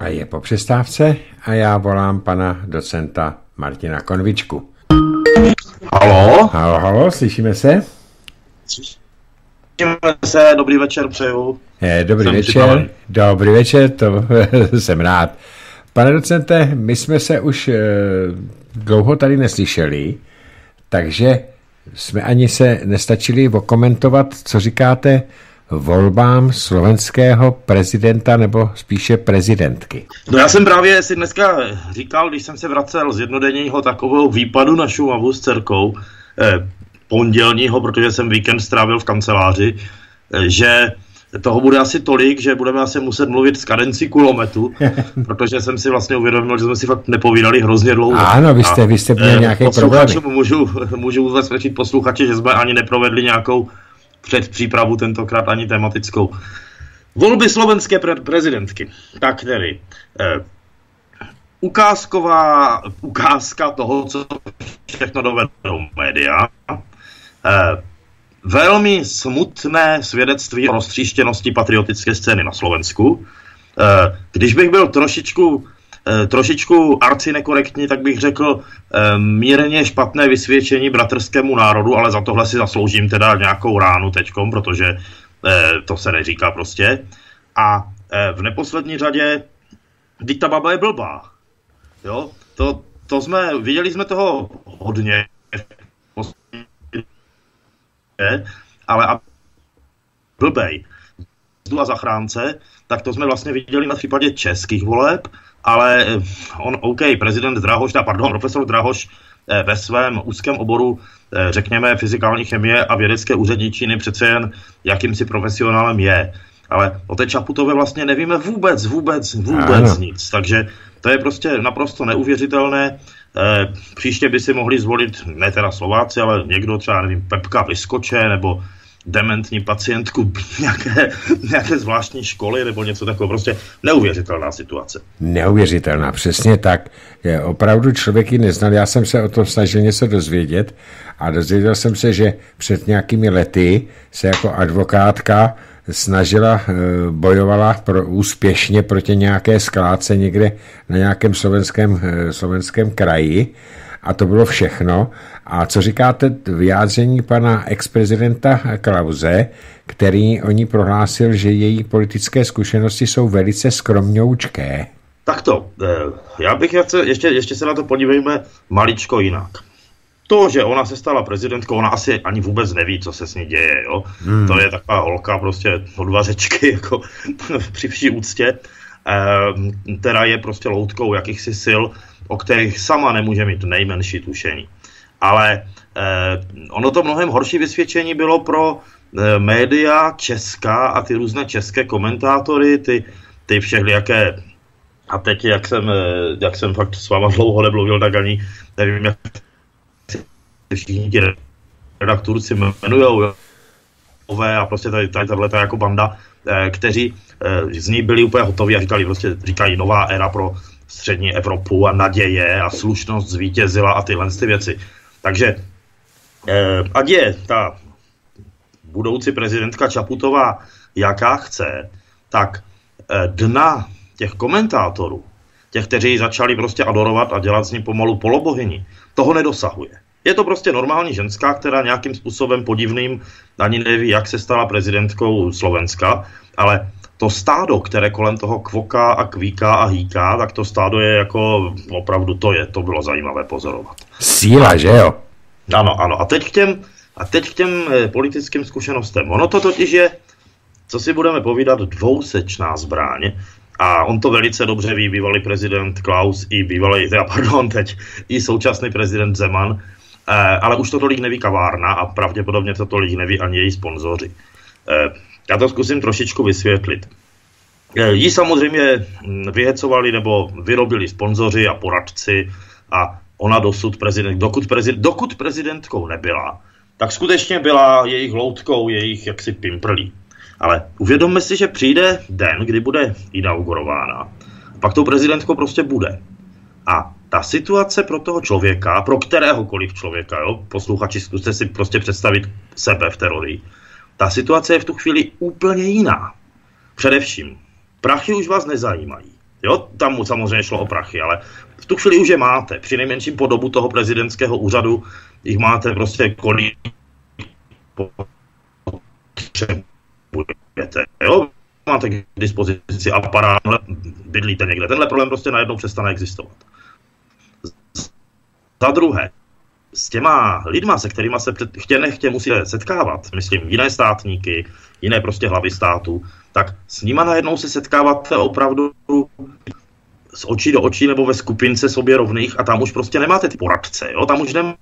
A je po přestávce a já volám pana docenta Martina Konvičku. Halo? Halo, slyšíme se? Slyšíme se, dobrý večer přeju. Dobrý večer, to jsem rád. Pane docente, my jsme se už dlouho tady neslyšeli, takže jsme ani se nestačili okomentovat, co říkáte volbám slovenského prezidenta nebo spíše prezidentky. No já jsem právě si dneska říkal, když jsem se vracel z jednodenního takového výpadu na Šumavu s dcerkou, pondělního, protože jsem víkend strávil v kanceláři, že toho bude asi tolik, že budeme asi muset mluvit s kadencí kulometu, protože jsem si vlastně uvědomil, že jsme si fakt nepovídali hrozně dlouho. Ano, vy jste měli nějaké problémy. Můžu ubezpečit posluchači, že jsme ani neprovedli nějakou předpřípravu, tentokrát ani tematickou. Volby slovenské prezidentky. Tak tedy. Ukázka toho, co všechno dovedou média. Velmi smutné svědectví o roztříštěnosti patriotické scény na Slovensku. Když bych byl trošičku arci nekorektní, tak bych řekl mírně špatné vysvědčení bratrskému národu, ale za tohle si zasloužím teda nějakou ránu teďkom, protože to se neříká prostě. A v neposlední řadě, vždyť ta baba je blbá. Jo? Viděli jsme toho hodně, ale a blbej a zachránce, tak to jsme vlastně viděli na případě českých voleb, ale profesor Drahoš ve svém úzkém oboru, řekněme, fyzikální chemie a vědecké úředničiny přece jen jakýmsi profesionálem je. Ale o té Čaputové vlastně nevíme vůbec nic, takže to je prostě naprosto neuvěřitelné. Příště by si mohli zvolit, ne teda Slováci, ale někdo třeba, nevím, Pepka Vyskoče, nebo dementní pacientku nějaké zvláštní školy, nebo něco takového. Prostě neuvěřitelná situace. Neuvěřitelná, přesně tak. Opravdu člověk ji neznal. Já jsem se o tom snažil něco dozvědět a dozvěděl jsem se, že před nějakými lety se jako advokátka bojovala úspěšně proti nějaké skládce někde na nějakém slovenském kraji a to bylo všechno. A co říkáte vyjádření pana ex-prezidenta Klause, který o ní prohlásil, že její politické zkušenosti jsou velice skromňoučké? Takto, já bych ještě se na to podívejme maličko jinak. To, že ona se stala prezidentkou, ona asi ani vůbec neví, co se s ní děje, jo. To je taková holka prostě od vařečky, jako při vší úctě, která je prostě loutkou jakýchsi sil, o kterých sama nemůže mít nejmenší tušení. Ale ono to mnohem horší vysvědčení bylo pro média česká a ty různé české komentátory, ty všelijaké, a teď jak jsem fakt s váma dlouho nemluvil, tak ani nevím, jak všichni ti redaktorci jmenujou, a prostě tady tato jako banda, kteří z ní byli úplně hotoví a říkají nová éra pro střední Evropu a naděje a slušnost zvítězila a tyhle ty věci. Takže ať je ta budoucí prezidentka Čaputová jaká chce, tak dna těch komentátorů, těch, kteří začali prostě adorovat a dělat z ní pomalu polobohyni, toho nedosahuje. Je to prostě normální ženská, která nějakým způsobem podivným ani neví, jak se stala prezidentkou Slovenska, ale to stádo, které kolem toho kvoká a kvíká a hýká, tak to stádo je jako opravdu to bylo zajímavé pozorovat. Síla, že jo? Ano. A teď k těm politickým zkušenostem. Ono to totiž je, co si budeme povídat, dvousečná zbraň. A on to velice dobře ví, bývalý prezident Klaus i současný prezident Zeman, ale už to tolik neví kavárna a pravděpodobně to tolik neví ani její sponzoři. Já to zkusím trošičku vysvětlit. Jí samozřejmě vyhecovali nebo vyrobili sponzoři a poradci a ona dokud prezidentkou nebyla, tak skutečně byla jejich loutkou, jejich jaksi pimprlí. Ale uvědomme si, že přijde den, kdy bude inaugurována. Pak tou prezidentkou prostě bude. A ta situace pro toho člověka, pro kteréhokoliv člověka, jo, posluchači, zkuste si prostě představit sebe v teorii, ta situace je v tu chvíli úplně jiná. Především, prachy už vás nezajímají. Jo, tam mu samozřejmě šlo o prachy, ale v tu chvíli už je máte. Při nejmenším po dobu toho prezidentského úřadu jich máte prostě kolik potřebujete. Jo, máte k dispozici aparát, bydlíte někde. Tenhle problém prostě najednou přestane existovat. Za druhé, s těma lidma, se kterými se chtě nechtě musí setkávat, myslím jiné státníky, jiné prostě hlavy států, tak s nima najednou se setkáváte opravdu z očí do očí nebo ve skupince sobě rovných a tam už prostě nemáte ty poradce, jo? Tam už nemáte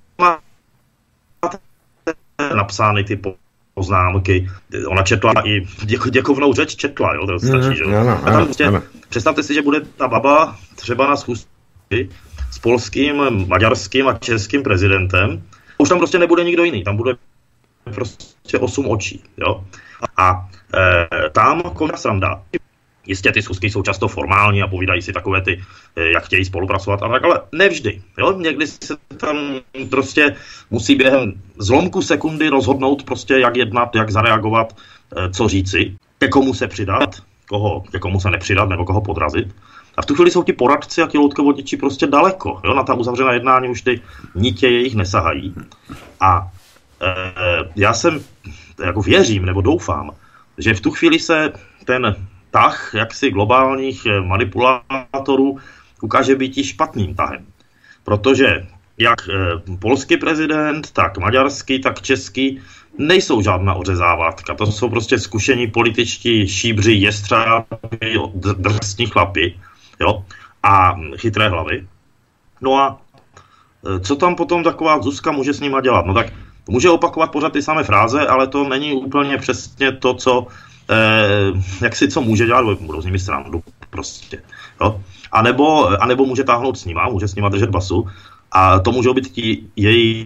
napsány ty poznámky. Ona četla i děkovnou řeč četla, jo? To stačí, že? A tam prostě, představte si, že bude ta baba třeba na schůzce s polským, maďarským a českým prezidentem. Už tam prostě nebude nikdo jiný, tam bude prostě 8 očí, jo? A tam končí sranda. Jistě ty schůzky jsou často formální a povídají si takové ty, jak chtějí spolupracovat a tak, ale nevždy. Jo? Někdy se tam prostě musí během zlomku sekundy rozhodnout prostě, jak jednat, jak zareagovat, co říci, ke komu se přidat, ke komu se nepřidat nebo koho podrazit. A v tu chvíli jsou ti poradci a ti loutkovodiči prostě daleko. Jo? Na ta uzavřená jednání už ty nitě jejich nesahají. A já jako věřím nebo doufám, že v tu chvíli se ten tah jaksi globálních manipulátorů ukáže být i špatným tahem. Protože jak polský prezident, tak maďarský, tak český nejsou žádná ořezávátka. To jsou prostě zkušení političtí šíbři, jestřáby, drsní chlapi, jo? A chytré hlavy. No a co tam potom taková Zuzka může s nima dělat? No tak může opakovat pořád ty samé fráze, ale to není úplně přesně to, co co může dělat, budou s nimi srandu prostě. Jo? A nebo může táhnout s nima, může s nima držet basu a to můžou být ti její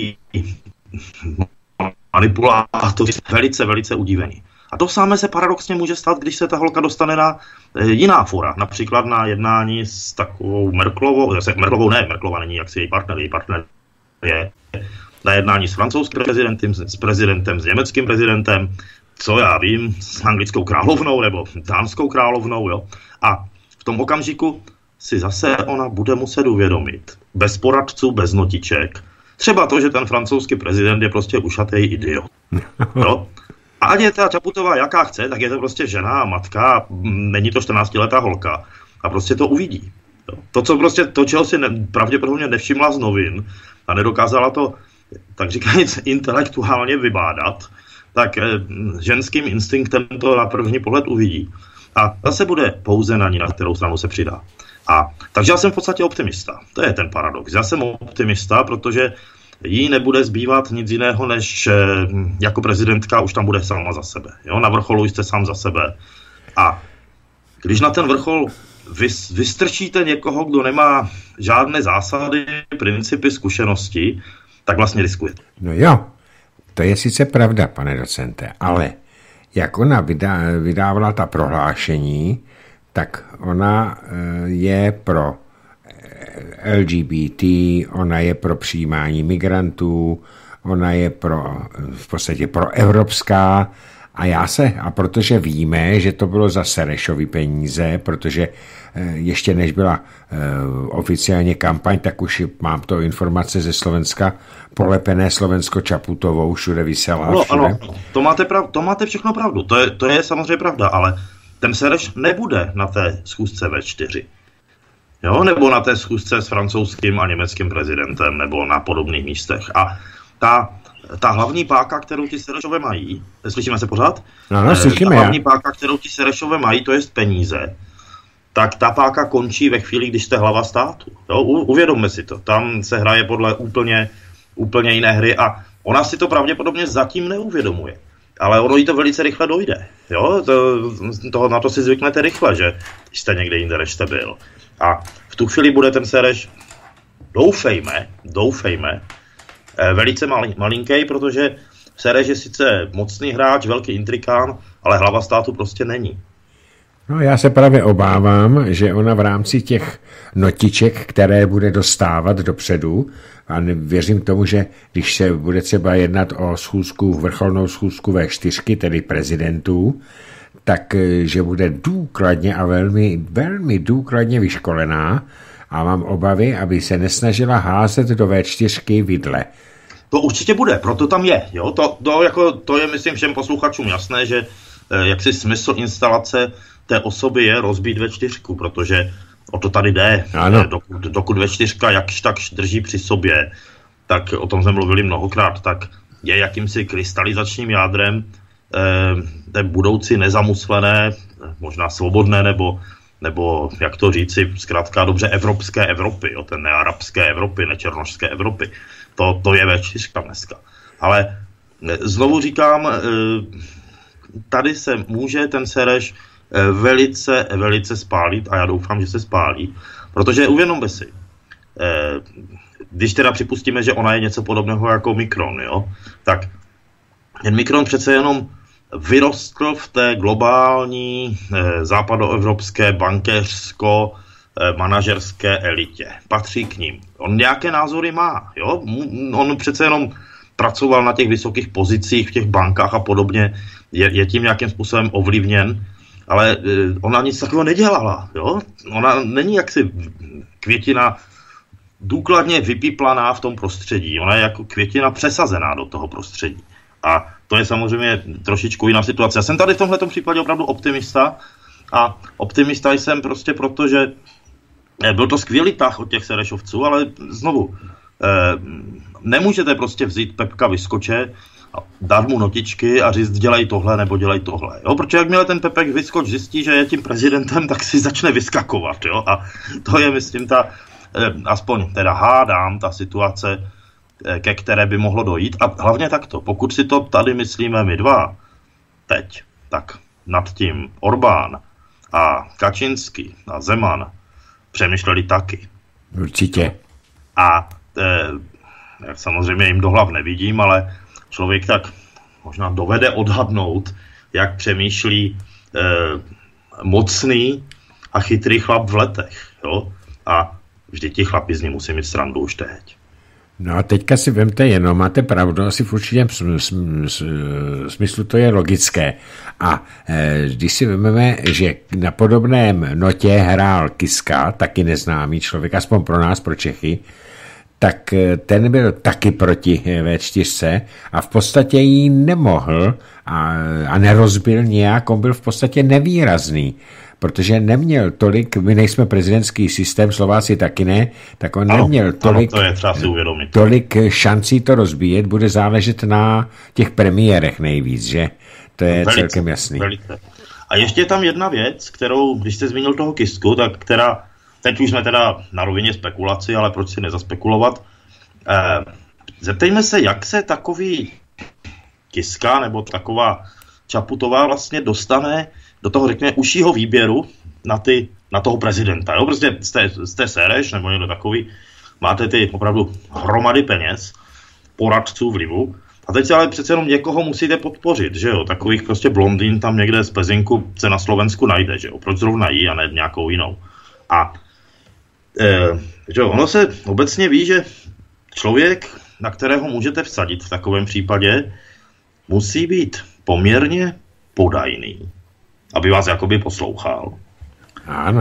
manipulátoři velice, velice udívení. A to samé se paradoxně může stát, když se ta holka dostane na jiná fora, například na jednání s takovou Merkelovou, Merkelova není jaksi její partner je na jednání s francouzským prezidentem, s německým prezidentem, co já vím, s anglickou královnou nebo dánskou královnou, jo. A v tom okamžiku si zase ona bude muset uvědomit, bez poradců, bez notiček, třeba to, že ten francouzský prezident je prostě ušatý idiot. Jo. A ať je ta Čaputová jaká chce, tak je to prostě žena, matka, není to 14letá holka a prostě to uvidí. Jo. To, čeho si pravděpodobně nevšimla z novin a nedokázala to, tak říkajíc, intelektuálně vybádat, tak ženským instinktem to na první pohled uvidí. A zase bude pouze na ní, na kterou stranu se přidá. Takže já jsem v podstatě optimista. To je ten paradox. Já jsem optimista, protože jí nebude zbývat nic jiného, než jako prezidentka už tam bude sama za sebe. Jo? Na vrcholu jste sám za sebe. A když na ten vrchol vystrčíte někoho, kdo nemá žádné zásady, principy, zkušenosti, tak vlastně riskujete. No jo. To je sice pravda, pane docente, ale jak ona vydávala ta prohlášení, tak ona je pro LGBT, ona je pro přijímání migrantů, ona je v podstatě pro evropská a protože víme, že to bylo za Serešovy peníze, protože ještě než byla oficiálně kampaň, tak už mám to informace ze Slovenska, polepené Slovensko Čaputovou, všude vysela. No, ano, to máte všechno pravdu, to je samozřejmě pravda, ale ten Sereš nebude na té schůzce V4. Jo, nebo na té schůzce s francouzským a německým prezidentem, nebo na podobných místech. A ta hlavní páka, kterou ti Serešové mají, slyšíme se pořád? No, slyšíme. Ta hlavní páka, kterou ti Serešové mají, to je peníze. Tak ta páka končí ve chvíli, když jste hlava státu. Jo, uvědomme si to. Tam se hraje podle úplně jiné hry a ona si to pravděpodobně zatím neuvědomuje. Ale ono jí to velice rychle dojde. Jo? Na to si zvyknete rychle, že jste někde jinde, než jste byl. A v tu chvíli bude ten Sereš, doufejme, velice malinký, protože Sereš je sice mocný hráč, velký intrikán, ale hlava státu prostě není. No já se právě obávám, že ona v rámci těch notiček, které bude dostávat dopředu, a věřím tomu, že když se bude třeba jednat o vrcholnou schůzku V4, tedy prezidentů, tak že bude důkladně a velmi, velmi důkladně vyškolená a mám obavy, aby se nesnažila házet do V4 vidle. To určitě bude, proto tam je. Jo? To je, myslím, všem posluchačům jasné, že jaksi smysl instalace té osoby je rozbít V4, protože o to tady jde. Dokud V4 jakž takž drží při sobě, tak o tom jsme mluvili mnohokrát, tak je jakýmsi krystalizačním jádrem té budoucí nezamuslené, možná svobodné, nebo jak to říci, zkrátka dobře evropské Evropy, jo, té nearabské Evropy, nečernošské Evropy. To je V4 dneska. Ale znovu říkám, tady se může ten Sereš velice, velice spálit a já doufám, že se spálí, protože uvědomme si, když teda připustíme, že ona je něco podobného jako Mikron, jo, tak ten Mikron přece jenom vyrostl v té globální západoevropské bankéřsko-manažerské elitě. Patří k ním. On nějaké názory má. Jo? On přece jenom pracoval na těch vysokých pozicích v těch bankách a podobně. Je tím nějakým způsobem ovlivněn, ale ona nic takového nedělala. Jo? Ona není jaksi květina důkladně vypiplaná v tom prostředí. Ona je jako květina přesazená do toho prostředí. A to je samozřejmě trošičku jiná situace. Já jsem tady v tomhletom případě opravdu optimista a optimista jsem prostě proto, že byl to skvělý tah od těch Serešovců, ale znovu, nemůžete prostě vzít Pepka Vyskoče a dát mu notičky a říct dělej tohle nebo dělej tohle. Jo? Protože jakmile ten Pepek Vyskoč zjistí, že je tím prezidentem, tak si začne vyskakovat. Jo? A to je, myslím, aspoň teda hádám, ta situace, ke které by mohlo dojít. A hlavně takto, pokud si to tady myslíme my dva teď, tak nad tím Orbán a Kačinský a Zeman přemýšleli taky. Určitě. A samozřejmě jim do hlav nevidím, ale člověk tak možná dovede odhadnout, jak přemýšlí mocný a chytrý chlap v letech. Jo? A vždyť ti chlapi z ní musí mít srandu už teď. No a teďka si vemte jenom, máte pravdu, asi v určitém smyslu to je logické. A když si vememe, že na podobném notě hrál Kiska, taky neznámý člověk, aspoň pro nás, pro Čechy, tak ten byl taky proti V4 a v podstatě jí nemohl a nerozbil nějak, on byl v podstatě nevýrazný, protože neměl tolik, my nejsme prezidentský systém, Slováci taky ne, tak on neměl tolik šancí to rozbíjet, bude záležet na těch premiérech nejvíc, že? To je celkem jasný. Velice. A ještě je tam jedna věc, kterou, když jste zmínil toho Kisku, tak která, teď už jsme teda na rovině spekulaci, ale proč si nezaspekulovat, zeptejme se, jak se takový Kiska nebo taková Čaputová vlastně dostane do toho, řekněme, užšího výběru na toho prezidenta. Jo? Prostě jste Sereš nebo někdo takový, máte ty opravdu hromady peněz, poradců vlivu, a teď ale přece jenom někoho musíte podpořit, že jo? Takových prostě blondýn tam někde z Pezinku se na Slovensku najde, že jo? Proč zrovna jí a ne nějakou jinou. A že jo? Ono se obecně ví, že člověk, na kterého můžete vsadit v takovém případě, musí být poměrně podajný, aby vás jakoby poslouchal. Ano.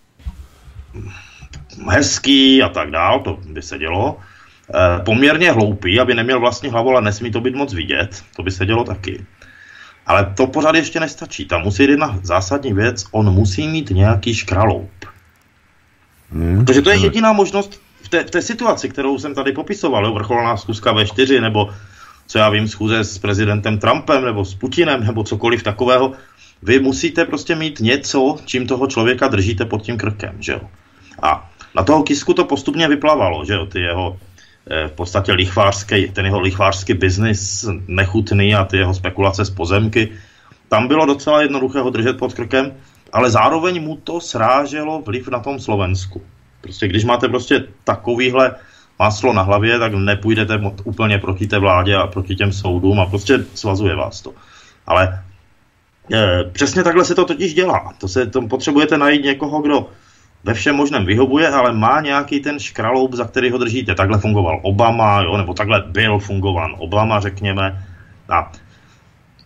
Hezký a tak dál, to by se dělo. Poměrně hloupý, aby neměl vlastní hlavu, ale nesmí to být moc vidět, to by se dělo taky. Ale to pořád ještě nestačí. Tam musí jít jedna zásadní věc, on musí mít nějaký škraloup. Protože to je jediná možnost v té situaci, kterou jsem tady popisoval, jo? Vrcholná schůzka V4, nebo co já vím, schůze s prezidentem Trumpem, nebo s Putinem, nebo cokoliv takového. Vy musíte prostě mít něco, čím toho člověka držíte pod tím krkem, že jo. A na toho Kisku to postupně vyplavalo, že jo, ty jeho v podstatě ten jeho lichvářský biznis nechutný a ty jeho spekulace z pozemky. Tam bylo docela jednoduché ho držet pod krkem, ale zároveň mu to sráželo vliv na tom Slovensku. Prostě když máte prostě takovýhle máslo na hlavě, tak nepůjdete úplně proti té vládě a proti těm soudům a prostě svazuje vás to. Ale přesně takhle se to totiž dělá. To potřebujete najít někoho, kdo ve všem možném vyhovuje, ale má nějaký ten škraloup, za který ho držíte. Takhle fungoval Obama, jo, nebo takhle byl fungován Obama, řekněme. A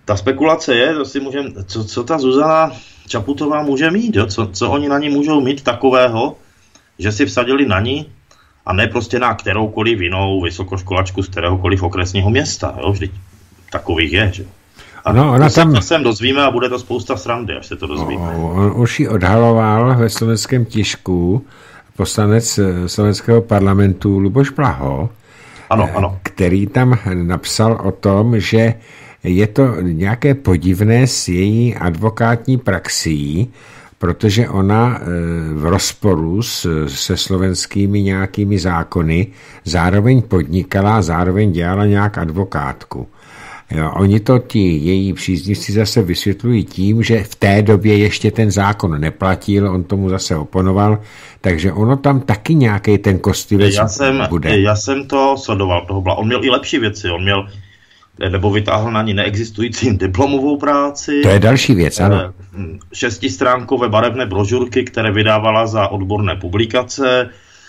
ta spekulace je, co ta Zuzana Čaputová může mít, jo? Co oni na ní můžou mít takového, že si vsadili na ní a ne prostě na kteroukoliv jinou vysokoškolačku z kteréhokoliv okresního města. Jo? Vždyť takových je. Že? A ona tam se dozvíme a bude to spousta srandy, až se to dozvíme. On už ji odhaloval ve slovenském tisku poslanec slovenského parlamentu Luboš Blaho, ano. který tam napsal o tom, že je to nějaké podivné s její advokátní praxí, protože ona v rozporu se slovenskými nějakými zákony zároveň podnikala, zároveň dělala nějak advokátku. Jo, oni to její příznivci zase vysvětlují tím, že v té době ještě ten zákon neplatil, on tomu zase oponoval, takže ono tam taky nějaký ten kostlivec bude. Já jsem to sledoval, on měl i lepší věci, nebo vytáhl na ní neexistující diplomovou práci. To je další věc, ano. 6stránkové barevné brožurky, které vydávala za odborné publikace.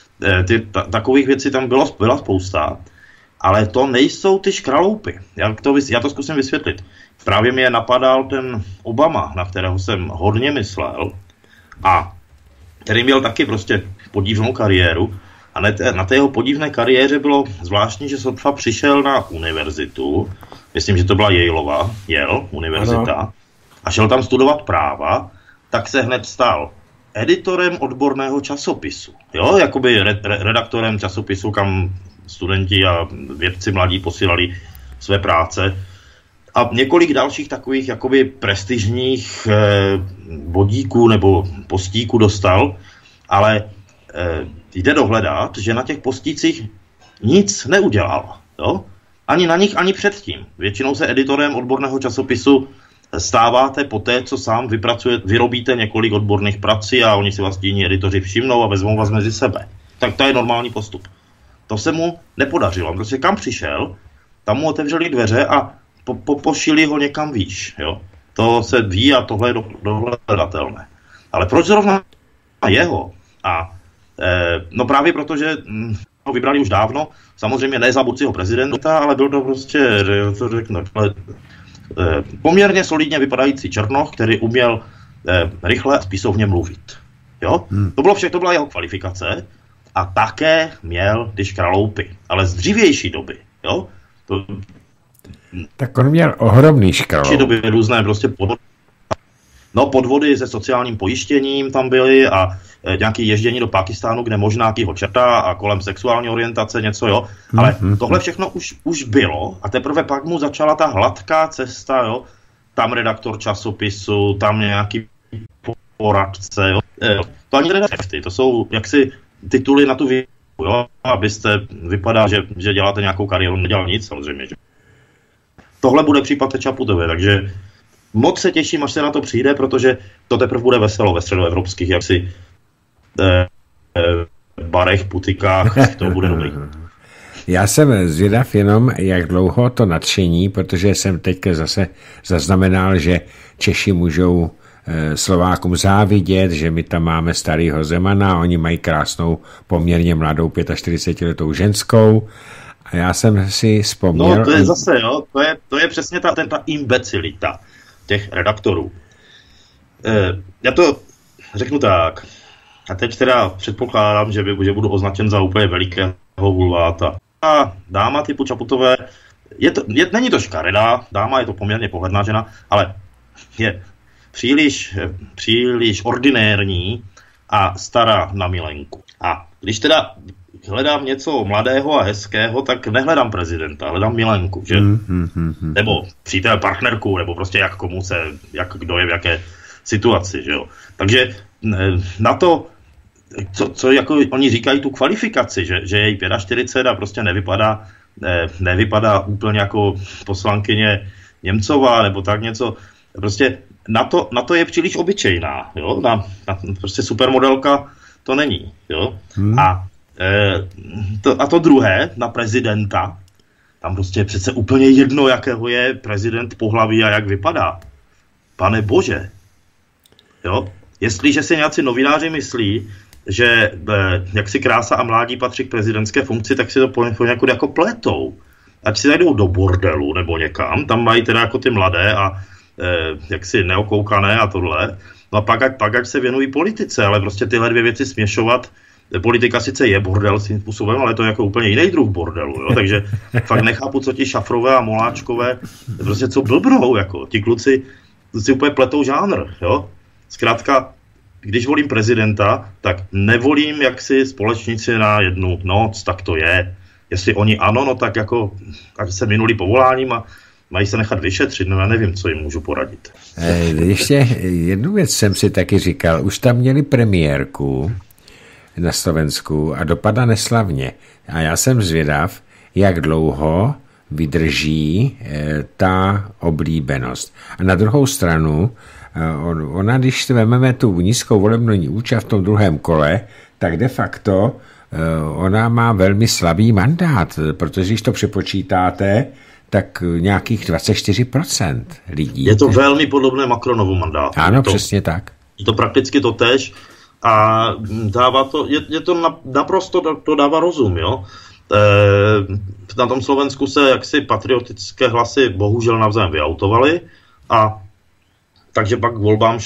Takových věcí tam byla spousta. Ale to nejsou ty škraloupy. Já to zkusím vysvětlit. Právě mě napadal ten Obama, na kterého jsem hodně myslel, a který měl taky prostě podivnou kariéru. A na té jeho podivné kariéře bylo zvláštní, že sotva přišel na univerzitu, myslím, že to byla Yale univerzita, ano. A šel tam studovat práva, tak se hned stal editorem odborného časopisu. Jo, jakoby redaktorem časopisu, kam studenti a vědci mladí posílali své práce. A několik dalších takových jakoby prestižních bodíků nebo postíků dostal, ale jde dohledat, že na těch postících nic neudělal. Jo? Ani na nich, ani předtím. Většinou se editorem odborného časopisu stáváte po té, co sám vyrobíte několik odborných prací a oni si vás jiní editoři všimnou a vezmou vás mezi sebe. Tak to je normální postup. To se mu nepodařilo. On prostě kam přišel, tam mu otevřeli dveře a pošili ho někam výš. Jo? To se ví a tohle je dohledatelné. Ale proč zrovna jeho? No právě proto, že ho vybrali už dávno, samozřejmě ne za budoucího prezidenta, ale byl to prostě, to řeknu, poměrně solidně vypadající černoch, který uměl rychle a spisovně mluvit. Jo? To bylo všechno, to byla jeho kvalifikace a také měl ty škraloupy, ale z dřívější doby. Jo? Tak on měl ohromný škraloup. Doby různé prostě podvody se sociálním pojištěním tam byly a nějaké ježdění do Pákistánu, kde možná kýho čerta a kolem sexuální orientace něco, jo. Ale tohle všechno už bylo a teprve pak mu začala ta hladká cesta, jo. Tam redaktor časopisu, tam nějaký poradce, jo. To ani redakty, to jsou jaksi tituly na tu výšku, jo. Abyste vypadá, že děláte nějakou kariéru, nedělal nic samozřejmě, že. Tohle bude případ Čaputové, takže moc se těším, až se na to přijde, protože to teprve bude veselo ve středoevropských jaksi barech, putikách, to bude dobrý. Já jsem zvědav jenom, jak dlouho to nadšení, protože jsem teďka zase zaznamenal, že Češi můžou Slovákům závidět, že my tam máme starýho Zemana, oni mají krásnou, poměrně mladou 45letou ženskou. A já jsem si vzpomněl... No to je zase, jo, to je přesně ta imbecilita těch redaktorů. Já to řeknu tak. A teď teda předpokládám, že budu označen za úplně velikého vulváta. A dáma typu Čaputové, není to škaredá, dáma je to poměrně pohledná žena, ale je příliš ordinérní a stará na milenku. A když teda hledám něco mladého a hezkého, tak nehledám prezidenta, hledám milenku, že? Nebo přítel, partnerku, nebo prostě jak kdo je v jaké situaci, že jo? Takže na to, co jako oni říkají tu kvalifikaci, že je jí 45 a prostě nevypadá úplně jako poslankyně Němcová, nebo tak něco, prostě na to je příliš obyčejná, jo? Prostě supermodelka to není, jo? A to druhé, na prezidenta, tam prostě je přece úplně jedno, jakého je prezident pohlaví a jak vypadá. Pane bože. Jo? Jestliže si nějací novináři myslí, že jak si krása a mládí patří k prezidentské funkci, tak si to poněkud jako pletou. ať si zajdou do bordelu nebo někam, tam mají teda jako ty mladé a jaksi neokoukané a tohle, no a pak ať se věnují politice, ale prostě tyhle dvě věci směšovat, politika sice je bordel svým způsobem, ale to je jako úplně jiný druh bordelu, jo? Takže fakt nechápu, co ti Šafrové a Moláčkové, prostě co blbnou, jako ti kluci úplně pletou žánr, jo? Zkrátka, když volím prezidenta, tak nevolím jaksi společníci na jednu noc, tak to je. Jestli oni ano, no tak jako se minuli povoláním a mají se nechat vyšetřit, no já nevím, co jim můžu poradit. Ještě jednu věc jsem si taky říkal, už tam měli premiérku na Slovensku a dopadla neslavně. A já jsem zvědav, jak dlouho vydrží ta oblíbenost. A na druhou stranu, ona, když vezmeme tu nízkou volební účast v tom druhém kole, tak de facto ona má velmi slabý mandát, protože když to přepočítáte, tak nějakých 24% lidí. Je to velmi podobné Macronovu mandátu. Ano, přesně tak. Je to prakticky totéž a dává to, je to naprosto, to dává rozum, jo. Na tom Slovensku se jaksi patriotické hlasy bohužel navzájem vyautovaly a takže pak k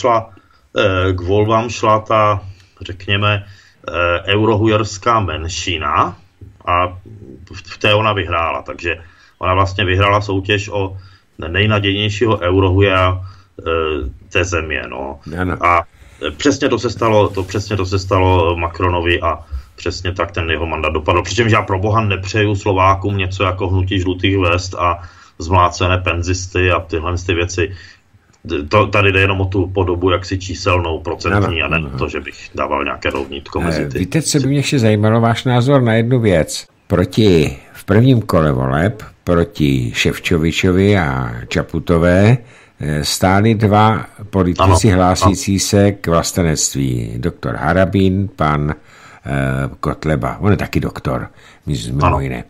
volbám šla ta, řekněme, eurohujerská menšina a v té ona vyhrála, takže ona vlastně vyhrála soutěž o nejnadějnějšího eurohujera té země, no. A přesně to se stalo Macronovi a přesně tak ten jeho mandát dopadl. Přičemž já pro boha nepřeju Slovákům něco jako hnutí žlutých vest a zmlácené penzisty a tyhle ty věci. Tady jde jenom o tu podobu jaksi číselnou, procentní, a ne to, že bych dával nějaké rovnítko mezi ty. Víte, co by mě ještě zajímalo, váš názor na jednu věc. V prvním kole voleb proti Ševčovičovi a Čaputové stáli dva politici hlásící se k vlastenectví. Doktor Harabín, pan Kotleba. On je taky doktor, mimo jiné.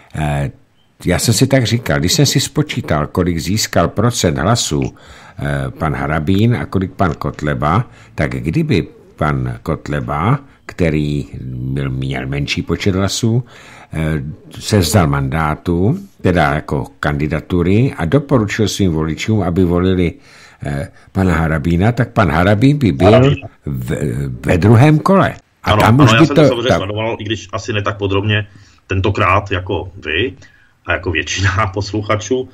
Já jsem si tak říkal, když jsem si spočítal, kolik získal procent hlasů pan Harabín a kolik pan Kotleba, tak kdyby pan Kotleba, který měl menší počet hlasů, se vzdal mandátu, teda jako kandidatury a doporučil svým voličům, aby volili pana Harabína, tak pan Harabín by byl ve druhém kole. A ano, tam už já by jsem to samozřejmě sledoval, i když asi ne tak podrobně tentokrát jako vy a jako většina posluchačů.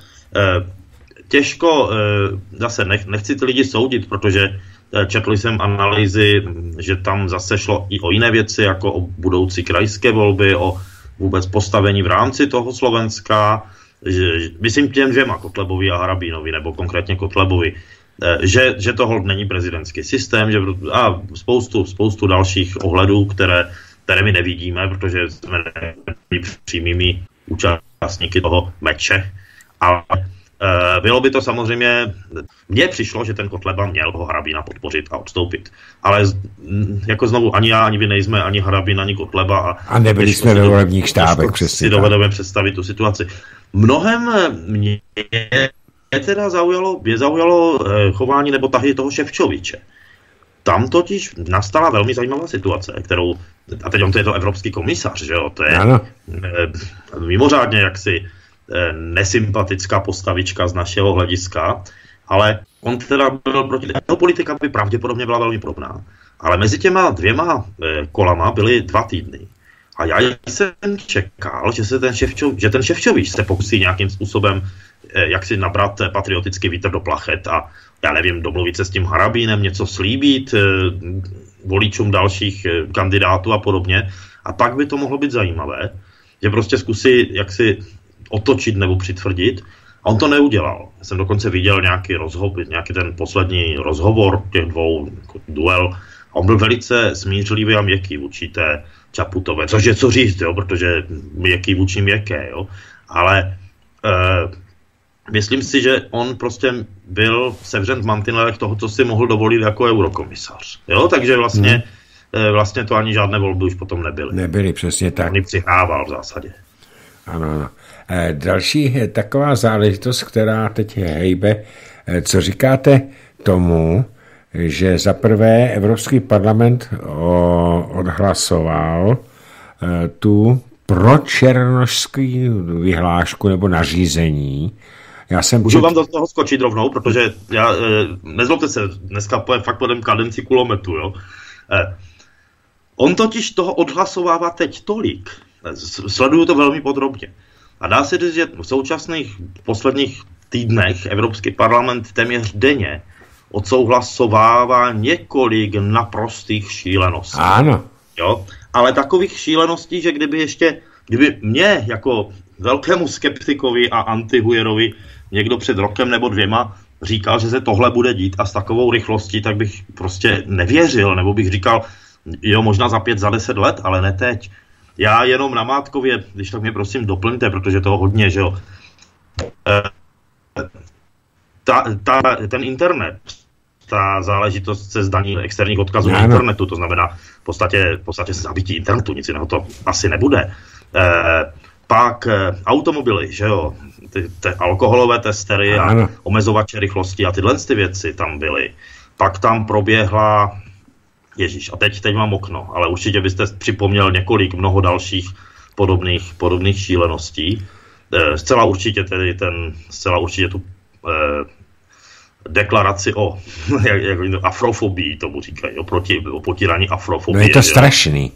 Těžko, zase nechci ty lidi soudit, protože četl jsem analýzy, že tam zase šlo i o jiné věci, jako o budoucí krajské volby, o vůbec postavení v rámci toho Slovenska, myslím těm dvěma, Kotlebovi a Harabínovi, nebo konkrétně Kotlebovi, že to není prezidentský systém, že a spoustu dalších ohledů, které my nevidíme, protože jsme přímými účastníky toho meče, ale bylo by to samozřejmě, mně přišlo, že ten Kotleba měl toho Harabína podpořit a odstoupit. Ale jako znovu, ani já, ani vy nejsme, ani Harabín, ani Kotleba. A nebyli jsme ve volebních štábech, přesně. Si dovedeme představit tu situaci. Mnohem mě teda zaujalo chování nebo tahy toho Ševčoviče. Tam totiž nastala velmi zajímavá situace, kterou, a teď on to je to evropský komisař, že jo, to je mimořádně jaksi nesympatická postavička z našeho hlediska, ale on teda byl proti jeho politika by pravděpodobně byla velmi podobná. Ale mezi těma dvěma kolama byly 2 týdny. A já jsem čekal, že ten Ševčovič se pokusí nějakým způsobem jak si nabrat patriotický vítr do plachet a já nevím, domluvit se s tím Harabínem, něco slíbit voličům dalších kandidátů a podobně. A pak by to mohlo být zajímavé, že prostě zkusí jaksi otočit nebo přitvrdit. A on to neudělal. Já jsem dokonce viděl nějaký ten poslední rozhovor těch dvou, duel. A on byl velice smířlivý a měkký vůči té Čaputové. Což je co říct, jo, protože měkký vůči měkké, jo. Ale myslím si, že on prostě byl sevřen v mantinelech toho, co si mohl dovolit jako eurokomisař. Jo, takže vlastně to ani žádné volby už potom nebyly. Nebyly, přesně tak. On přihrával v zásadě. Ano. Další taková záležitost, která teď hejbe, co říkáte tomu, že za prvé Evropský parlament odhlasoval tu pro černošský vyhlášku nebo nařízení. Můžu vám do toho skočit rovnou, protože já, nezlobte se, dneska fakt podem kadenci kulometu, jo. On totiž toho odhlasovává teď tolik, sleduju to velmi podrobně. A dá se říct, že v současných posledních týdnech Evropský parlament téměř denně odsouhlasovává několik naprostých šíleností. Ano. Jo? Ale takových šíleností, že kdyby mě jako velkému skeptikovi a antihujerovi někdo před rokem nebo 2 říkal, že se tohle bude dít a s takovou rychlostí, tak bych prostě nevěřil, nebo bych říkal, jo, možná za 5, za 10 let, ale ne teď. Já jenom namátkově, když tak mě prosím doplňte, protože toho hodně, že jo. Ten internet, ta záležitost se zdaní externích odkazů na internetu, to znamená v podstatě zabití internetu, nic jiného to asi nebude. Pak automobily, že jo, ty alkoholové testery a omezovače rychlosti a tyhle ty věci tam byly. Pak tam proběhla, a teď mám okno, ale určitě byste připomněl mnoho dalších podobných šíleností. Zcela určitě tu deklaraci o afrofobii, tomu říkají, o potírání afrofobie. No je to strašný.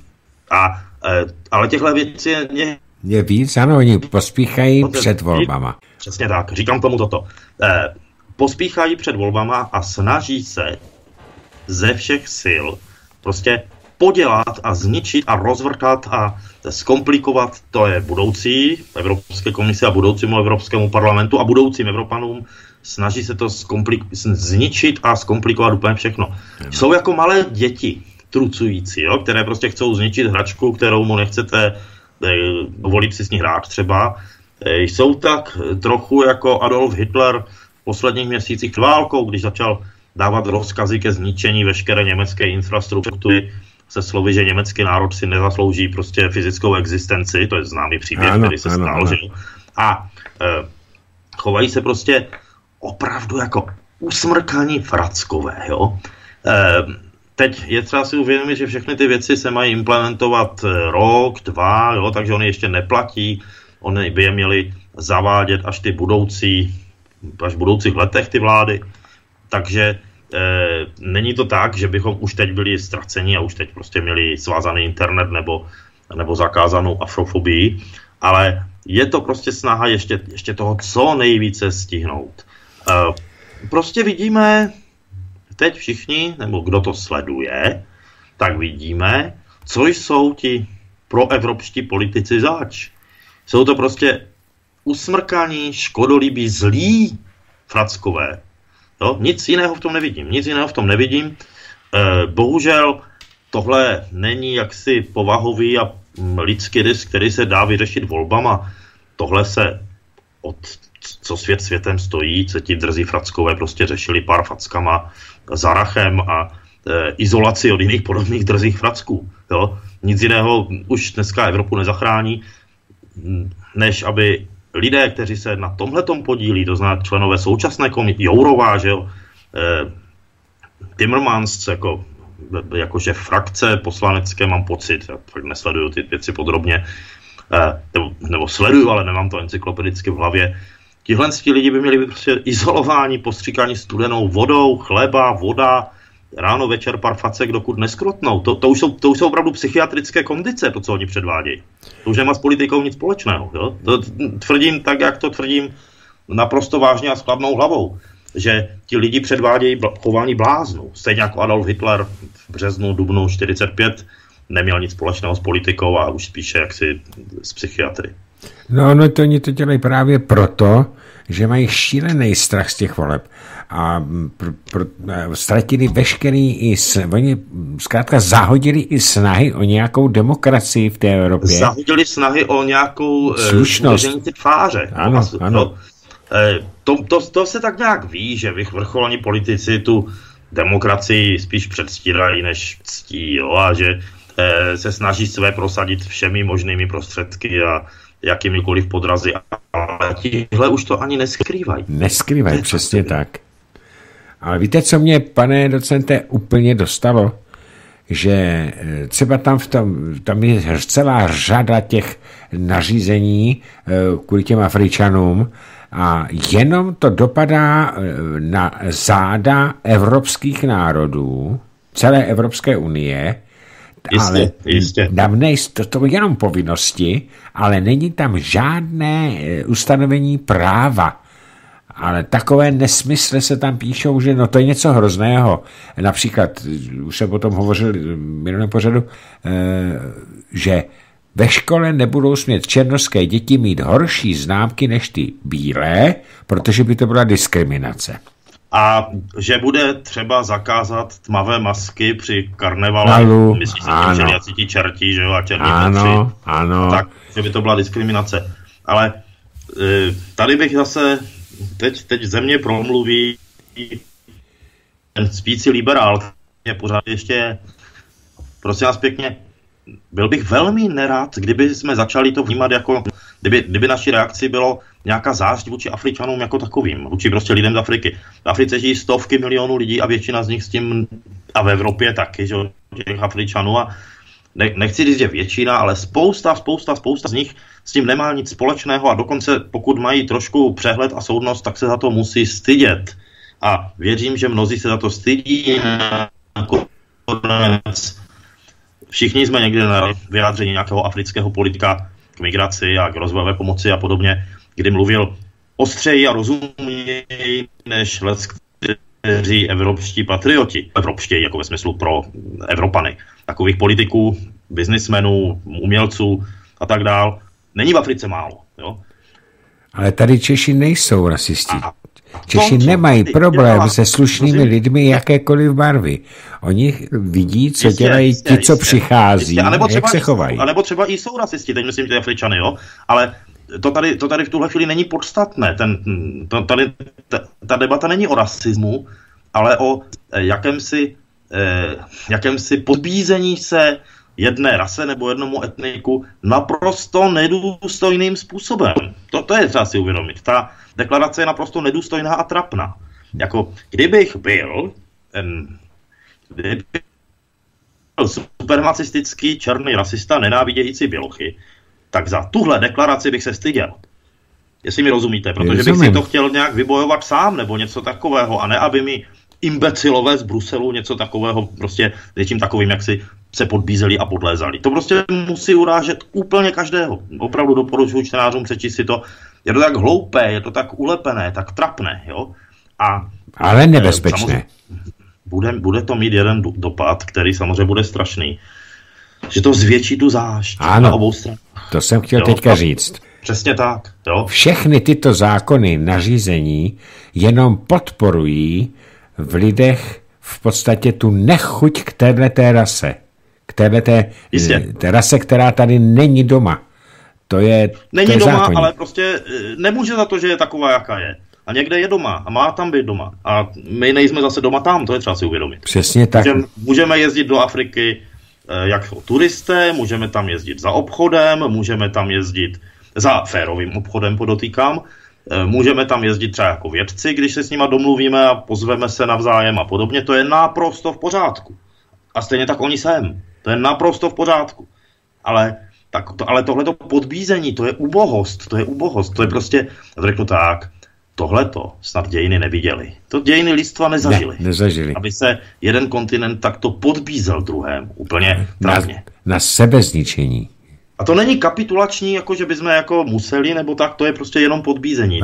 Ale těchto věcí je víc, ano, oni pospíchají před volbama. Přesně tak, říkám tomu toto. Pospíchají před volbama a snaží se ze všech sil prostě podělat a zničit a rozvrtat a zkomplikovat, to je budoucí Evropské komisi a budoucímu Evropskému parlamentu a budoucím Evropanům, snaží se to zničit a zkomplikovat úplně všechno. Jsou jako malé děti trucující, jo, které prostě chcou zničit hračku, kterou mu nechcete dovolit si s ní hrát třeba. Jsou tak trochu jako Adolf Hitler v posledních měsících před válkou, když začal dávat rozkazy ke zničení veškeré německé infrastruktury se slovy, že německý národ si nezaslouží prostě fyzickou existenci, to je známý příběh, který se stál, že? A chovají se prostě opravdu jako usmrkaní frackové, jo. Teď je třeba si uvědomit, že všechny ty věci se mají implementovat rok, 2, jo, takže oni ještě neplatí, oni by je měli zavádět až v budoucích letech ty vlády. Takže není to tak, že bychom už teď byli ztraceni a už teď prostě měli svázaný internet nebo zakázanou afrofobii, ale je to prostě snaha ještě toho co nejvíce stihnout. Prostě vidíme teď všichni, nebo kdo to sleduje, tak vidíme, co jsou ti proevropští politici zač. Jsou to prostě usmrkaní, škodolibí, zlí frackové. Jo? Nic jiného v tom nevidím. Bohužel tohle není jaksi povahový a lidský risk, který se dá vyřešit volbama. Tohle se co svět světem stojí, co ti drzí frackové prostě řešili pár fackama za rachem a izolaci od jiných podobných drzých fracků. Jo? Nic jiného už dneska Evropu nezachrání, než aby lidé, kteří se na tomhletom podílí, to znamená členové současné komise, Jourová, že jo, Timmermans, jakože frakce poslanecké, mám pocit, já nesleduju ty věci podrobně, nebo sleduju, ale nemám to encyklopedicky v hlavě. Tihle lidi by měli být prostě izolováni, postříkáni studenou vodou, chleba, voda, ráno, večer, pár facek, dokud neskrotnou. To už jsou opravdu psychiatrické kondice, to, co oni předvádějí. To už nemá s politikou nic společného. Jo? To tvrdím tak, jak to tvrdím naprosto vážně a s chladnou hlavou, že ti lidi předvádějí chování bláznů. Stejně jako Adolf Hitler v březnu, dubnu 1945 neměl nic společného s politikou a už spíše jaksi s psychiatry. No, to oni to dělají právě proto, že mají šílený strach z těch voleb a ztratili veškerý oni zkrátka zahodili i snahy o nějakou demokracii v té Evropě. Zahodili snahy o nějakou slušnost. Tváře. Ano. To se tak nějak ví, že vrcholní politici tu demokracii spíš předstírají, než ctí, jo, a že se snaží své prosadit všemi možnými prostředky a jakýmikoliv podrazy, ale tihle už to ani neskrývají. Neskrývají, přesně tak. Ale víte, co mě, pane docente, úplně dostalo? že třeba tam je celá řada těch nařízení kvůli těm Afričanům a jenom to dopadá na záda evropských národů, celé Evropské unie, ale tam to jenom povinnosti, ale není tam žádné ustanovení práva. Ale takové nesmysly se tam píšou, že no to je něco hrozného. Například, už jsem o tom hovořil v minulém pořadu, že ve škole nebudou smět černošské děti mít horší známky než ty bílé, protože by to byla diskriminace. A že bude třeba zakázat tmavé masky při karnevalu. Myslíš si tím, že jací ti čertí, že jo, a černí bratři. Ano. Tak, že by to byla diskriminace. Ale tady bych zase, teď ze mě promluví ten spící liberál, je pořád ještě, prosím vás pěkně, byl bych velmi nerad, kdyby jsme začali to vnímat jako, kdyby naší reakci bylo nějaká zášť vůči Afričanům jako takovým, vůči prostě lidem z Afriky. V Africe žijí stovky milionů lidí a většina z nich s tím, a v Evropě taky, že těch Afričanů, a nechci říct, že většina, ale spousta z nich s tím nemá nic společného a dokonce pokud mají trošku přehled a soudnost, tak se za to musí stydět. A věřím, že mnozí se za to stydí. Všichni jsme někdy na vyjádření nějakého afrického politika k migraci a k rozvojové pomoci a podobně, kdy mluvil ostřeji a rozumněji než leckteří evropští patrioti. Evropští, jako ve smyslu pro Evropany. Takových politiků, biznismenů, umělců a tak dál. Není v Africe málo. Jo? Ale tady Češi nejsou rasisti. Češi nemají problém se slušnými lidmi jakékoliv barvy. Oni vidí, co dělají ti, co přichází, jak se chovají. A nebo třeba i jsou rasisti, teď myslím ty Afričany, jo? Ale to tady v tuhle chvíli není podstatné. Ta debata není o rasismu, ale o jakémsi podbízení se jedné rase nebo jednomu etniku naprosto nedůstojným způsobem. To je třeba si uvědomit. Ta deklarace je naprosto nedůstojná a trapná. Jako, kdybych byl supernacistický černý rasista nenávidějící bělochy, tak za tuhle deklaraci bych se styděl. Jestli mi rozumíte, protože bych si to chtěl nějak vybojovat sám nebo něco takového, a ne aby mi imbecilové z Bruselu něco takového prostě něčím takovým, jak si se podbízeli a podlézali. To prostě musí urážet úplně každého. Opravdu doporučuji čtenářům přečíst si to. Je to tak hloupé, je to tak ulepené, tak trapné, jo? Ale nebezpečné. Bude to mít jeden dopad, který samozřejmě bude strašný. Že to zvětší tu zášť na obou stranách. To jsem chtěl teďka říct. Přesně tak. Jo? Všechny tyto zákony, nařízení jenom podporují v lidech v podstatě tu nechuť k téhleté rase. K téhleté rase, která tady není doma. Není doma, zákonní. Ale prostě nemůže za to, že je taková, jaká je. A někde je doma a má tam být doma. A my nejsme zase doma tam, to je třeba si uvědomit. Přesně tak. Můžeme jezdit do Afriky jako turisté, můžeme tam jezdit za obchodem, můžeme tam jezdit za férovým obchodem, podotýkám. Můžeme tam jezdit třeba jako vědci, když se s nima domluvíme a pozveme se navzájem a podobně. To je naprosto v pořádku. A stejně tak oni sem. To je naprosto v pořádku. Ale tohleto podbízení, to je ubohost. To je prostě, řeknu tak, tohleto snad dějiny neviděli. To dějiny lidstva nezažili. Aby se jeden kontinent takto podbízel druhému. Úplně trapně. Na sebezničení. A to není kapitulační, jako že bychom jako museli, nebo tak, to je prostě jenom podbízení.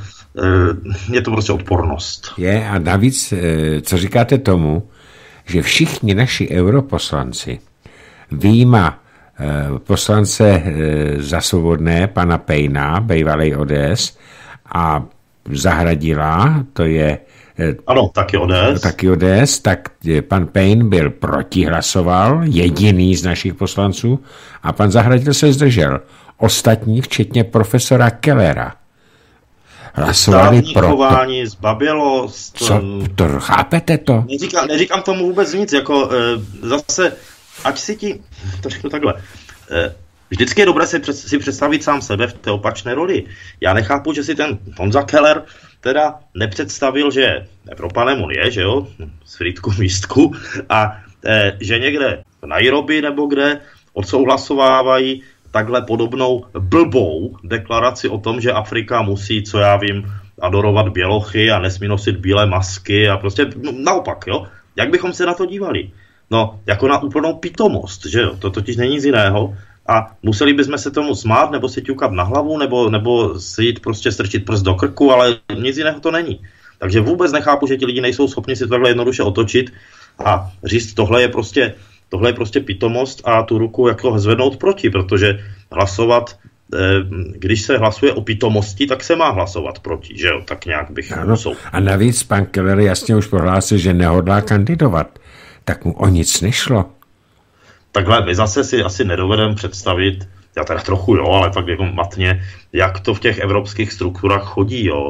Je to prostě odpornost. Je, a navíc, co říkáte tomu, že všichni naši europoslanci, vyjma poslance za Svobodné, pana Payna, bývalej ODS, a Zahradila, to je ano, taky ODS, tak pan Payne byl hlasoval, jediný z našich poslanců, a pan Zahradil se zdržel. Ostatní, včetně profesora Kellera, hlasovali pro chování, zbabilost. Co? To chápete to? Neříkám tomu vůbec nic, jako zase, ať si to řeknu takhle, vždycky je dobré si představit sám sebe v té opačné roli. Já nechápu, že si ten Honza Keller teda nepředstavil, že Evropanem on je, že jo, z Frýdku místku, a že někde v Nairobi nebo kde odsouhlasovávají takhle podobnou blbou deklaraci o tom, že Afrika musí, co já vím, adorovat bělochy a nesmí nosit bílé masky a prostě naopak, jo? Jak bychom se na to dívali? No, jako na úplnou pitomost, že jo? To totiž není nic jiného a museli bychom se tomu smát nebo si ťukat na hlavu nebo si jít prostě strčit prst do krku, ale nic jiného to není. Takže vůbec nechápu, že ti lidi nejsou schopni si to takhle jednoduše otočit a říct, tohle je prostě pitomost a tu ruku jako zvednout proti, protože hlasovat, když se hlasuje o pitomosti, tak se má hlasovat proti, že jo, tak nějak bych musel. A navíc pan Keller jasně už prohlásil, že nehodlá kandidovat, tak mu o nic nešlo. Takhle my zase si asi nedovedeme představit, já teda trochu jo, ale tak jako matně, jak to v těch evropských strukturách chodí, jo.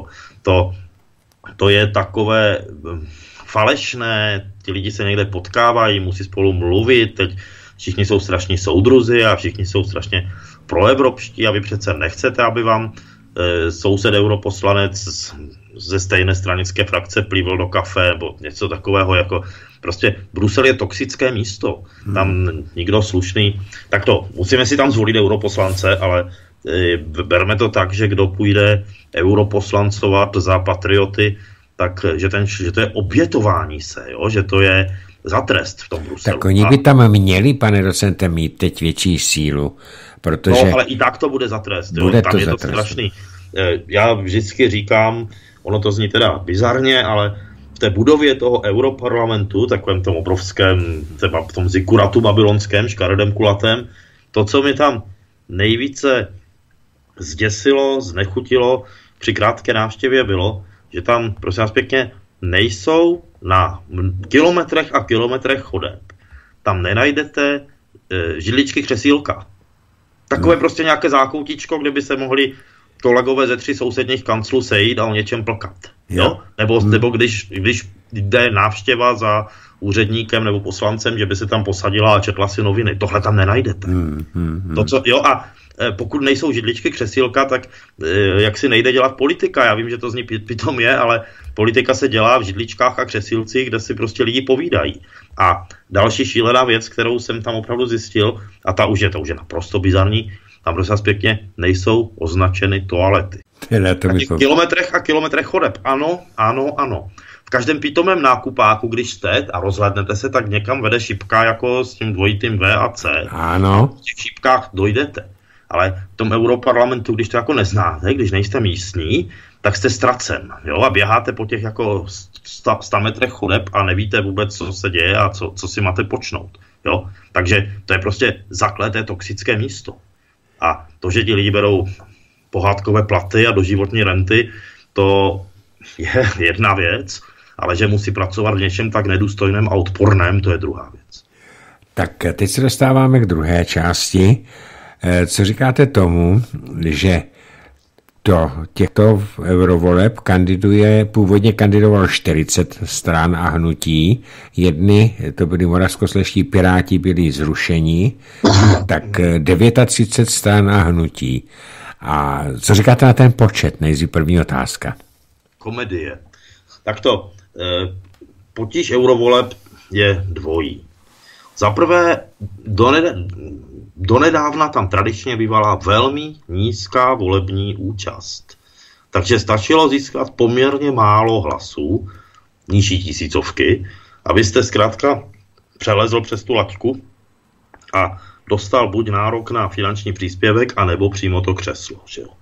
To je takové falešné, ti lidi se někde potkávají, musí spolu mluvit, teď všichni jsou strašní soudruzi a všichni jsou strašně proevropští a vy přece nechcete, aby vám soused europoslanec ze stejné stranické frakce plýval do kafe nebo něco takového, jako prostě Brusel je toxické místo, tam nikdo slušný, tak to, musíme si tam zvolit europoslance, ale berme to tak, že kdo půjde europoslancovat za patrioty, tak že to je obětování se, jo? Že to je za trest v tom Bruselu. Tak oni by tam měli, pane docente, mít teď větší sílu, protože... No, ale i tak to bude za trest, bude tam to je to strašný. Já vždycky říkám, ono to zní teda bizarně, ale v té budově toho europarlamentu, takovém tom obrovském, třeba v tom zikuratu babylonském, škaredém kulatém, to, co mi tam nejvíce zděsilo, znechutilo při krátké návštěvě bylo, že tam, prosím vás pěkně, nejsou na kilometrech a kilometrech chodeb. Tam nenajdete židličky křesílka. Takové prostě nějaké zákoutičko, kde by se mohli kolegové ze 3 sousedních kanclů sejít a o něčem plkat. Jo? Nebo když jde návštěva za úředníkem nebo poslancem, že by se tam posadila a četla si noviny. Tohle tam nenajdete. To, co, jo, a pokud nejsou židličky křesílka, tak jak si nejde dělat politika. Já vím, že to zní pitom je, ale politika se dělá v židličkách a křesílcích, kde si prostě lidi povídají. A další šílená věc, kterou jsem tam opravdu zjistil, a ta už je naprosto bizarní, tam prosím vás pěkně nejsou označeny toalety. V kilometrech a kilometrech chodeb. Ano. V každém pitomém nákupáku, když jste a rozhlednete se, tak někam vede šipka jako s tím dvojitým V a C. Ano. V těch šipkách dojdete. Ale v tom europarlamentu, když to jako neznáte, když nejste místní, tak jste ztracen. Jo? A běháte po těch jako 100 metrech chodeb a nevíte vůbec, co se děje a co si máte počnout. Jo? Takže to je prostě zakleté toxické místo. A to, že ti lidi berou pohádkové platy a doživotní renty, to je jedna věc, ale že musí pracovat v něčem tak nedůstojném a odporném, to je druhá věc. Tak teď se dostáváme k druhé části. Co říkáte tomu, že do těchto eurovoleb původně kandidovalo 40 stran a hnutí. Jedny, to byli moravskoslezští Piráti, byli zrušeni, tak 39 stran a hnutí. A co říkáte na ten počet? Nejdřív první otázka. Komedie. Tak to, potíž eurovoleb je dvojí. Za prvé, donedávna tam tradičně bývala velmi nízká volební účast. Takže stačilo získat poměrně málo hlasů, nižší tisícovky, abyste zkrátka přelezl přes tu laťku a dostal buď nárok na finanční příspěvek, anebo přímo to křeslo. Že jo?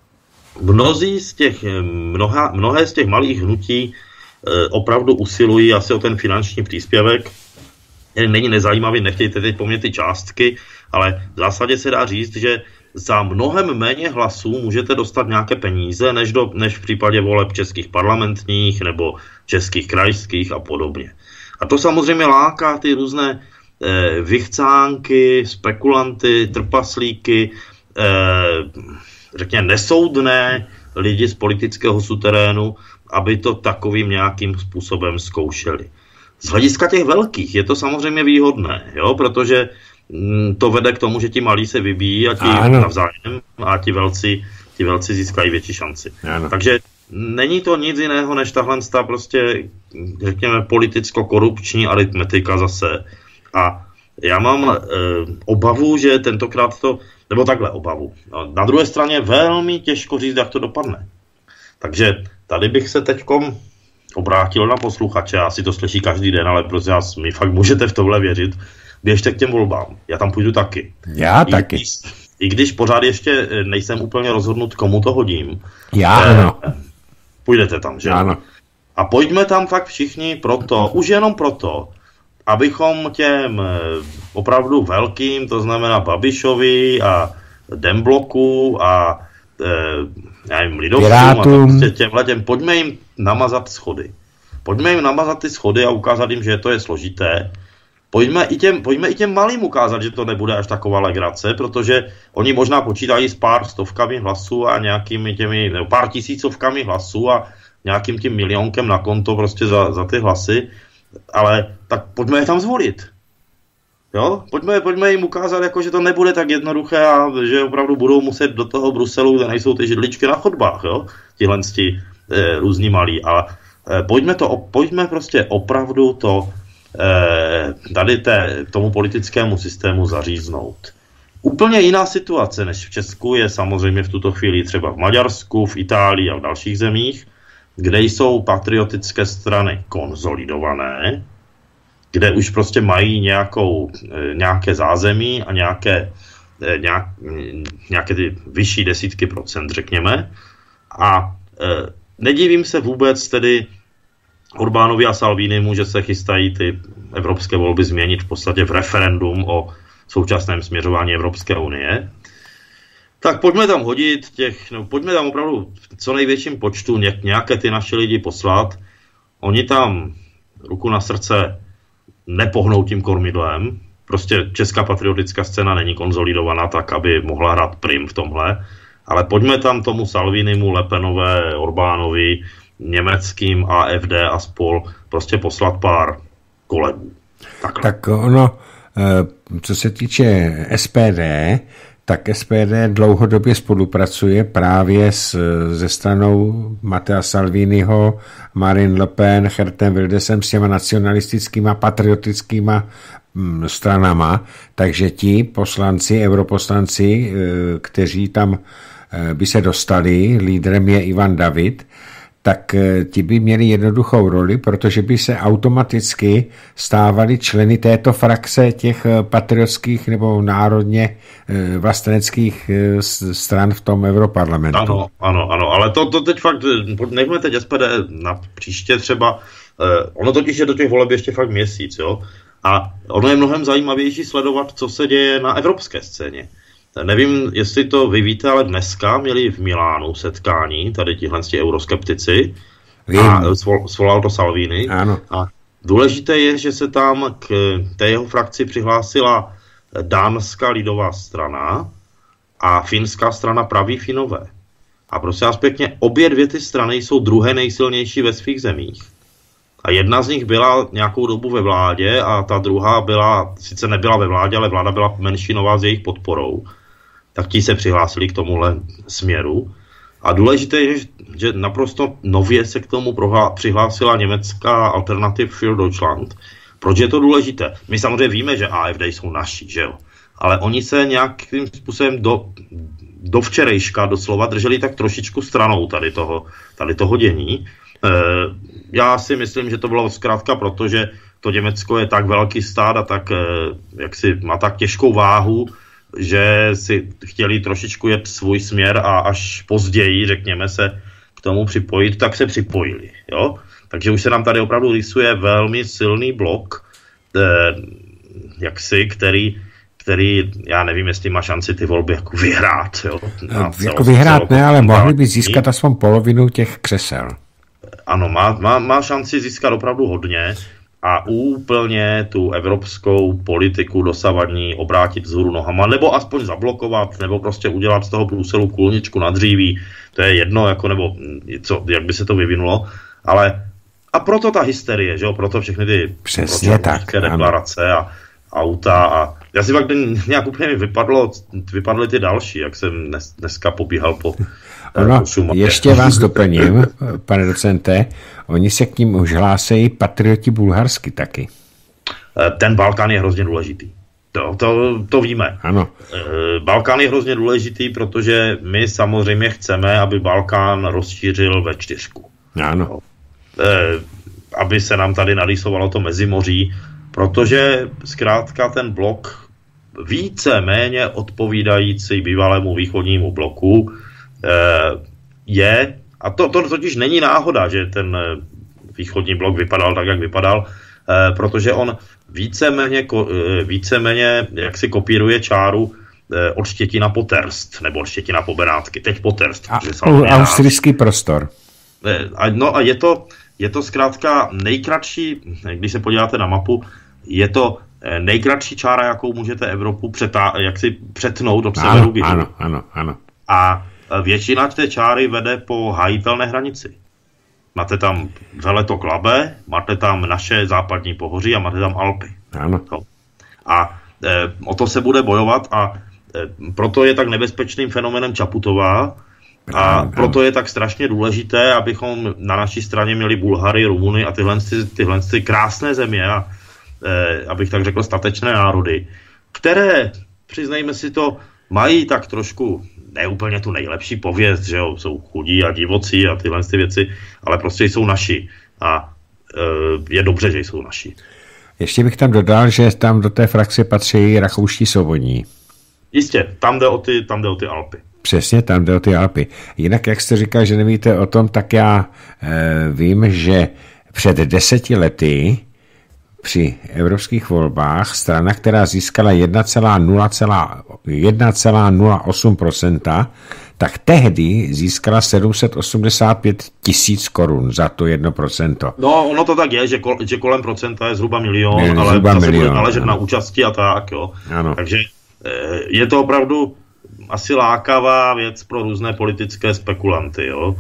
Mnohé z těch malých hnutí opravdu usilují asi o ten finanční příspěvek. Není nezajímavý, nechtějte teď po mně ty částky, ale v zásadě se dá říct, že za mnohem méně hlasů můžete dostat nějaké peníze, než v případě voleb českých parlamentních nebo českých krajských a podobně. A to samozřejmě láká ty různé vychcánky, spekulanty, trpaslíky, řekněme nesoudné lidi z politického suterénu, aby to takovým nějakým způsobem zkoušeli. Z hlediska těch velkých je to samozřejmě výhodné, jo? Protože to vede k tomu, že ti malí se vybíjí a ti navzájem a ti velcí získají větší šanci. Ano. Takže není to nic jiného, než tahle prostě, řekněme, politicko-korupční aritmetika zase. A já mám obavu, že tentokrát to, nebo takhle obavu. Na druhé straně velmi těžko říct, jak to dopadne. Takže tady bych se teďkom obrátil na posluchače, asi to slyší každý den, ale prosím vás, mi fakt můžete v tohle věřit, běžte k těm volbám. Já tam půjdu taky. Já taky. I když pořád ještě nejsem úplně rozhodnut, komu to hodím. Já ano. Půjdete tam, že? Ano. A pojďme tam fakt všichni proto, už jenom proto, abychom těm opravdu velkým, to znamená Babišovi a Dembloku a já nevím, lidovcům a prostě těmhletěm, pojďme jim namazat schody. Pojďme jim namazat ty schody a ukázat jim, že to je složité. Pojďme i těm malým ukázat, že to nebude až taková legrace, protože oni možná počítají s pár stovkami hlasů a nějakými těmi, nebo pár tisícovkami hlasů a nějakým tím milionkem na konto prostě za ty hlasy, ale tak pojďme je tam zvolit. Jo? Pojďme jim ukázat, jako, že to nebude tak jednoduché a že opravdu budou muset do toho Bruselu, kde nejsou ty židličky na chodbách, jo? Tihle různí malí. A pojďme prostě opravdu to tady tomu politickému systému zaříznout. Úplně jiná situace než v Česku je samozřejmě v tuto chvíli třeba v Maďarsku, v Itálii a v dalších zemích, kde jsou patriotické strany konsolidované, kde už prostě mají nějaké zázemí a nějaké ty vyšší desítky procent, řekněme. A nedivím se vůbec tedy Orbánovi a Salvinimu, že se chystají ty evropské volby změnit v podstatě v referendum o současném směřování Evropské unie. Tak pojďme tam hodit pojďme tam opravdu v co největším počtu nějaké ty naše lidi poslat. Oni tam ruku na srdce nepohnou tím kormidlem. Prostě česká patriotická scéna není konsolidovaná tak, aby mohla hrát prim v tomhle. Ale pojďme tam tomu Salvinimu, Le Penové, Orbánovi, německým AfD a spol prostě poslat pár kolegů. Takhle. Tak ono, co se týče SPD, tak SPD dlouhodobě spolupracuje právě se stranou Mattea Salviniho, Marine Le Pen, Geertem Wildesem, s těma nacionalistickýma, patriotickýma stranama, takže ti poslanci, europoslanci, kteří tam by se dostali, lídrem je Ivan David, tak ti by měli jednoduchou roli, protože by se automaticky stávali členy této frakce těch patriotských nebo národně vlasteneckých stran v tom europarlamentu. Ano, ale to teď fakt, nechme teď SPD na příště třeba, ono totiž je do těch voleb ještě fakt měsíc, jo, a ono je mnohem zajímavější sledovat, co se děje na evropské scéně. Nevím, jestli to vy víte, ale dneska měli v Milánu setkání, tady tihle euroskeptici, a svolal to Salvini. Ano. A důležité je, že se tam k té jeho frakci přihlásila dánská lidová strana a finská strana Praví Finové. A prosím vás pěkně, obě dvě ty strany jsou druhé nejsilnější ve svých zemích. A jedna z nich byla nějakou dobu ve vládě a ta druhá sice nebyla ve vládě, ale vláda byla menšinová s jejich podporou. Tak ti se přihlásili k tomuhle směru. A důležité je, že naprosto nově se k tomu přihlásila německá Alternative für Deutschland. Proč je to důležité? My samozřejmě víme, že AfD jsou naši, že jo? Ale oni se nějakým způsobem do včerejška doslova drželi tak trošičku stranou tady toho dění. Já si myslím, že to bylo zkrátka proto, že to Německo je tak velký stát a tak, má tak těžkou váhu, že si chtěli trošičku jet svůj směr a až později, řekněme, se k tomu připojit, tak se připojili. Jo? Takže už se nám tady opravdu rysuje velmi silný blok, který, já nevím, jestli má šanci ty volby jako vyhrát. Jo? Jako vyhrát ne, ale mohli by získat aspoň polovinu těch křesel. Ano, má šanci získat opravdu hodně a úplně tu evropskou politiku dosavadní obrátit vzhůru nohama, nebo aspoň zablokovat, nebo prostě udělat z toho Bruselu kůlničku na dříví. To je jedno, jako, nebo jak by se to vyvinulo, ale a proto ta hysterie, že jo, proto všechny ty deklarace a auta a já si pak nějak úplně vypadly ty další, jak jsem dneska pobíhal po Ono, ještě vás doplním, pane docente, oni se k ním už hlásejí patrioti bulharsky taky. Ten Balkán je hrozně důležitý. To víme. Ano. Balkán je hrozně důležitý, protože my samozřejmě chceme, aby Balkán rozšířil V4. Ano. Aby se nám tady narýsovalo to Mezimoří, protože zkrátka ten blok více méně odpovídající bývalému východnímu bloku je, a to totiž není náhoda, že ten východní blok vypadal tak, jak vypadal, protože on víceméně jak si kopíruje čáru od Štětina po Terst, nebo od Štětina po Benátky, teď po Terst. Austrijský prostor. No a je to zkrátka nejkratší, když se podíváte na mapu, je to nejkratší čára, jakou můžete Evropu přetnout od severu k jihu. Ano. A většina té čáry vede po hájitelné hranici. Máte tam veletok Labe, máte tam naše západní pohoří a máte tam Alpy. Ano. A o to se bude bojovat a proto je tak nebezpečným fenomenem Čaputová a proto je tak strašně důležité, abychom na naší straně měli Bulhary, Rumuny a tyhle krásné země a abych tak řekl statečné národy, které, přiznejme si to, mají tak trošku neúplně tu nejlepší pověst, že jo, jsou chudí a divocí a tyhle věci, ale prostě jsou naši a je dobře, že jsou naši. Ještě bych tam dodal, že tam do té frakce patří rakouští svobodní. Jistě, tam jde o ty Alpy. Přesně, tam jde o ty Alpy. Jinak, jak jste říkal, že nevíte o tom, tak já vím, že před 10 lety při evropských volbách strana, která získala 1,08%, tak tehdy získala 785 000 korun za to 1%. No, ono to tak je, že kolem procenta je zhruba milion, ale zase bude náležet na účasti a tak, jo. Ano. Takže je to opravdu asi lákavá věc pro různé politické spekulanty, jo.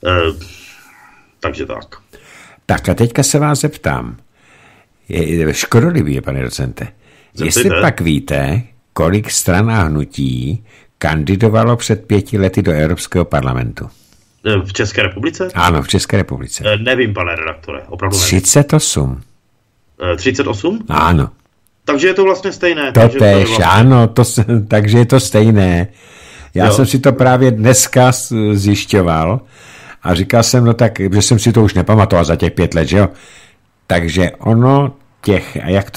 Takže tak. Tak a teďka se vás zeptám. Je škodolivý, pane docente. Jestli pak víte, kolik stran a hnutí kandidovalo před 5 lety do Evropského parlamentu? V České republice? Ano, v České republice. Nevím, pane redaktore, opravdu nevím. 38. 38? Ano. Takže je to vlastně stejné. Totéž, ano, takže je to stejné. Já jsem si to právě dneska zjišťoval a říkal jsem, no tak, že jsem si to už nepamatoval za těch 5 let, že jo? Takže ono jak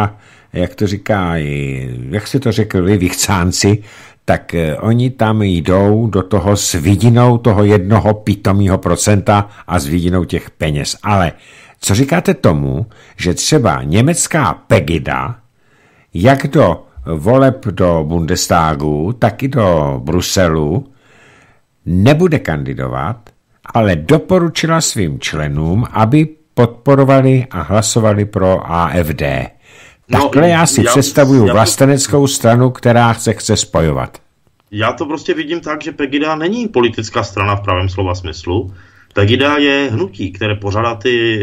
si to řekli vychcánci, tak oni tam jdou do toho s vidinou toho 1 pitomého procenta a s vidinou těch peněz. Ale co říkáte tomu, že třeba německá Pegida, jak do voleb do Bundestagu, tak i do Bruselu, nebude kandidovat, ale doporučila svým členům, aby podporovali a hlasovali pro AfD. Takhle já si představuju vlasteneckou stranu, která se chce spojovat. Já to prostě vidím tak, že Pegida není politická strana v pravém slova smyslu. Pegida je hnutí, které pořádá ty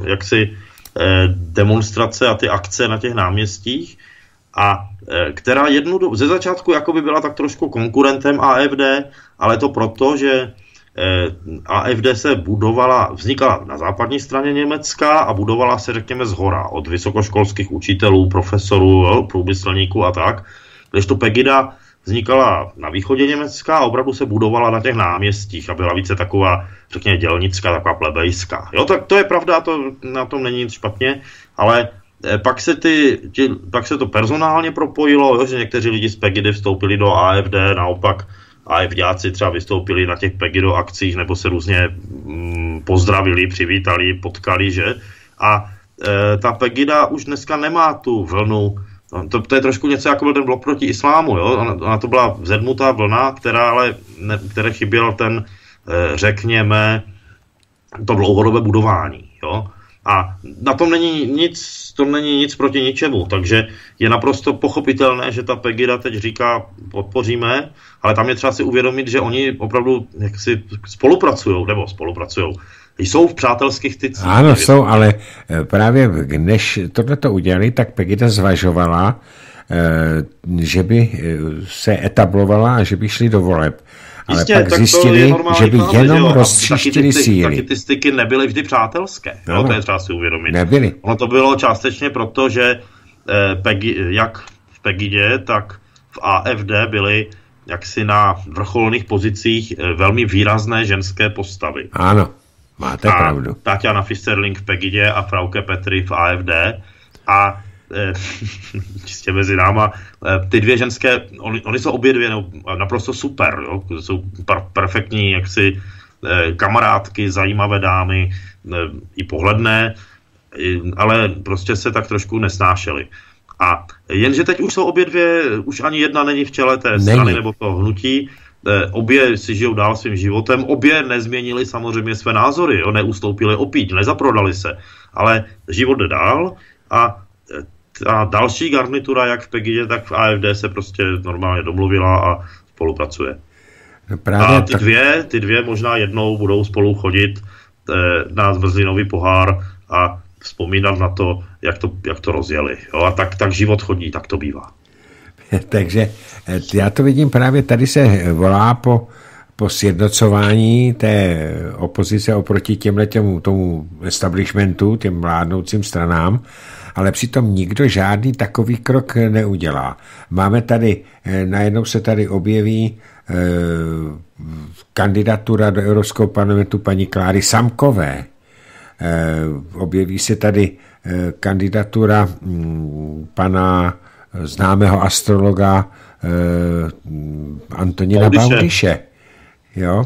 demonstrace a ty akce na těch náměstích a která ze začátku jakoby byla tak trošku konkurentem AfD, ale to proto, že AfD se vznikala na západní straně Německa a budovala se, řekněme, zhora, od vysokoškolských učitelů, profesorů, průmyslníků a tak, kdežto Pegida vznikala na východě Německa a opravdu se budovala na těch náměstích a byla více taková, řekněme, dělnická, taková plebejská. Jo, tak to je pravda, na tom není nic špatně, ale pak se to personálně propojilo, jo, že někteří lidi z Pegidy vstoupili do AfD, naopak AfDáci třeba vystoupili na těch Pegido akcích nebo se různě pozdravili, přivítali, potkali, že? A ta Pegida už dneska nemá tu vlnu. To je trošku něco jako byl ten blok proti islámu, jo? Ona to byla vzedmutá vlna, které chyběl ten, řekněme, to dlouhodobé budování, jo? A na tom není nic proti ničemu, takže je naprosto pochopitelné, že ta Pegida teď říká, podpoříme, ale tam je třeba si uvědomit, že oni opravdu jaksi spolupracují, jsou v přátelských stycích. Ano, jsou, ale právě než tohleto udělali, tak Pegida zvažovala, že by se etablovala a že by šli do voleb. ale jistě, pak zjistili, že by jenom roztříštili síly. Taky ty styky nebyly vždy přátelské, jo, to je třeba si uvědomit. Nebyly. Ono to bylo částečně proto, že jak v Pegidě, tak v AfD byly jaksi na vrcholných pozicích velmi výrazné ženské postavy. Ano, máte pravdu. Tatiana Fischerling v Pegidě a Frauke Petry v AfD a čistě mezi náma, ty dvě ženské, oni jsou obě dvě naprosto super, jo? Jsou perfektní jaksi kamarádky, zajímavé dámy, i pohledné, ale prostě se tak trošku nesnášely. A jenže teď už jsou obě dvě, už ani jedna není v čele té strany nebo toho hnutí, obě si žijou dál svým životem, obě nezměnili samozřejmě své názory, jo? Neustoupili opít, nezaprodali se, ale život jde dál a další garnitura, jak v Pegidě, tak v AfD se prostě normálně domluvila a spolupracuje. No právě a ty dvě možná jednou budou spolu chodit na zmrzlinový pohár a vzpomínat na to, jak to rozjeli. Jo? A tak život chodí, tak to bývá. Takže já to vidím právě, tady se volá po sjednocování té opozice oproti tomu establishmentu, těm vládnoucím stranám, ale přitom nikdo žádný takový krok neudělá. Máme tady, najednou se tady objeví kandidatura do Evropského parlamentu paní Kláry Samkové. Objeví se tady kandidatura pana známého astrologa Antonína Baudyše. Jo?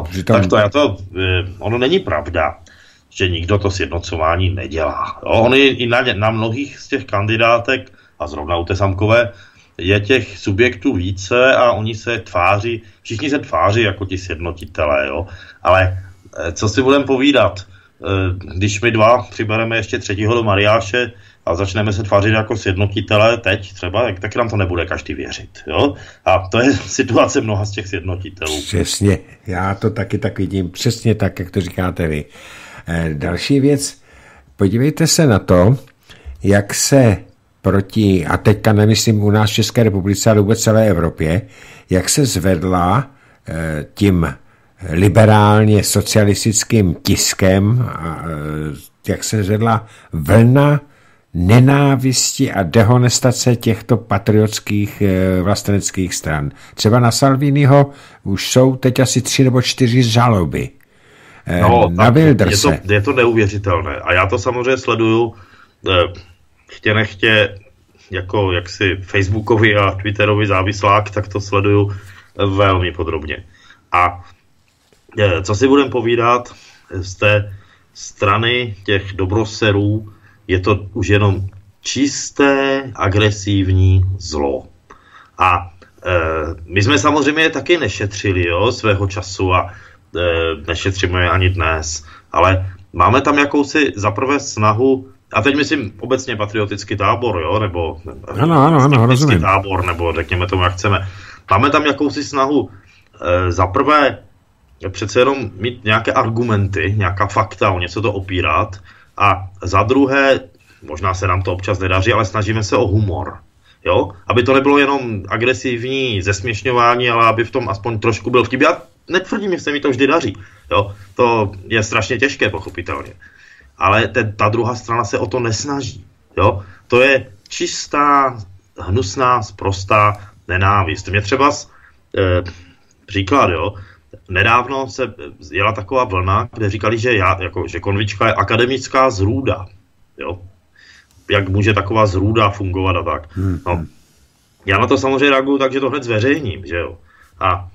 No, ono není pravda, že nikdo to sjednocování nedělá. Jo? On i na mnohých z těch kandidátek, a zrovna u té Samkové, je těch subjektů více a oni se tváří, všichni se tváří jako ti sjednotitelé, jo? Ale co si budeme povídat, když my dva přibereme ještě třetího do Mariáše a začneme se tvářit jako sjednotitelé teď třeba, tak nám to nebude každý věřit. Jo? A to je situace mnoha z těch sjednotitelů. Přesně, já to taky tak vidím, přesně tak, jak to říkáte vy. Další věc, podívejte se na to, jak se proti, a teďka nemyslím u nás v České republice, ale vůbec celé Evropě, jak se zvedla tím liberálně socialistickým tiskem, jak se zvedla vlna nenávisti a dehonestace těchto patriotských vlasteneckých stran. Třeba na Salviniho už jsou teď asi 3 nebo 4 žaloby. Na Wilderse. Je to neuvěřitelné. A já to samozřejmě sleduju chtě nechtě jako jaksi Facebookový a Twitterový závislák, tak to sleduju velmi podrobně. A co si budeme povídat, z té strany těch dobroserů je to už jenom čisté agresivní zlo. A my jsme samozřejmě taky nešetřili, jo, svého času a nešetříme ani dnes, ale máme tam jakousi zaprvé snahu, a teď myslím obecně patriotický tábor, jo, nebo rozumím. tábor, nebo řekněme tomu, jak chceme. Máme tam jakousi snahu zaprvé přece jenom mít nějaké argumenty, nějaká fakta, o něco to opírat, a za druhé, možná se nám to občas nedaří, ale snažíme se o humor. Jo? Aby to nebylo jenom agresivní zesměšňování, ale aby v tom aspoň trošku byl vtip. Já netvrdím, že se mi to vždy daří. Jo? To je strašně těžké, pochopitelně. Ale ta druhá strana se o to nesnaží. Jo? To je čistá, hnusná, sprostá nenávist. Mě třeba příklad, jo? Nedávno se jela taková vlna, kde říkali, že konvička je akademická zrůda. Jo? Jak může taková zrůda fungovat a tak. No, já na to samozřejmě reaguju tak, že to hned zveřejním. Že jo? A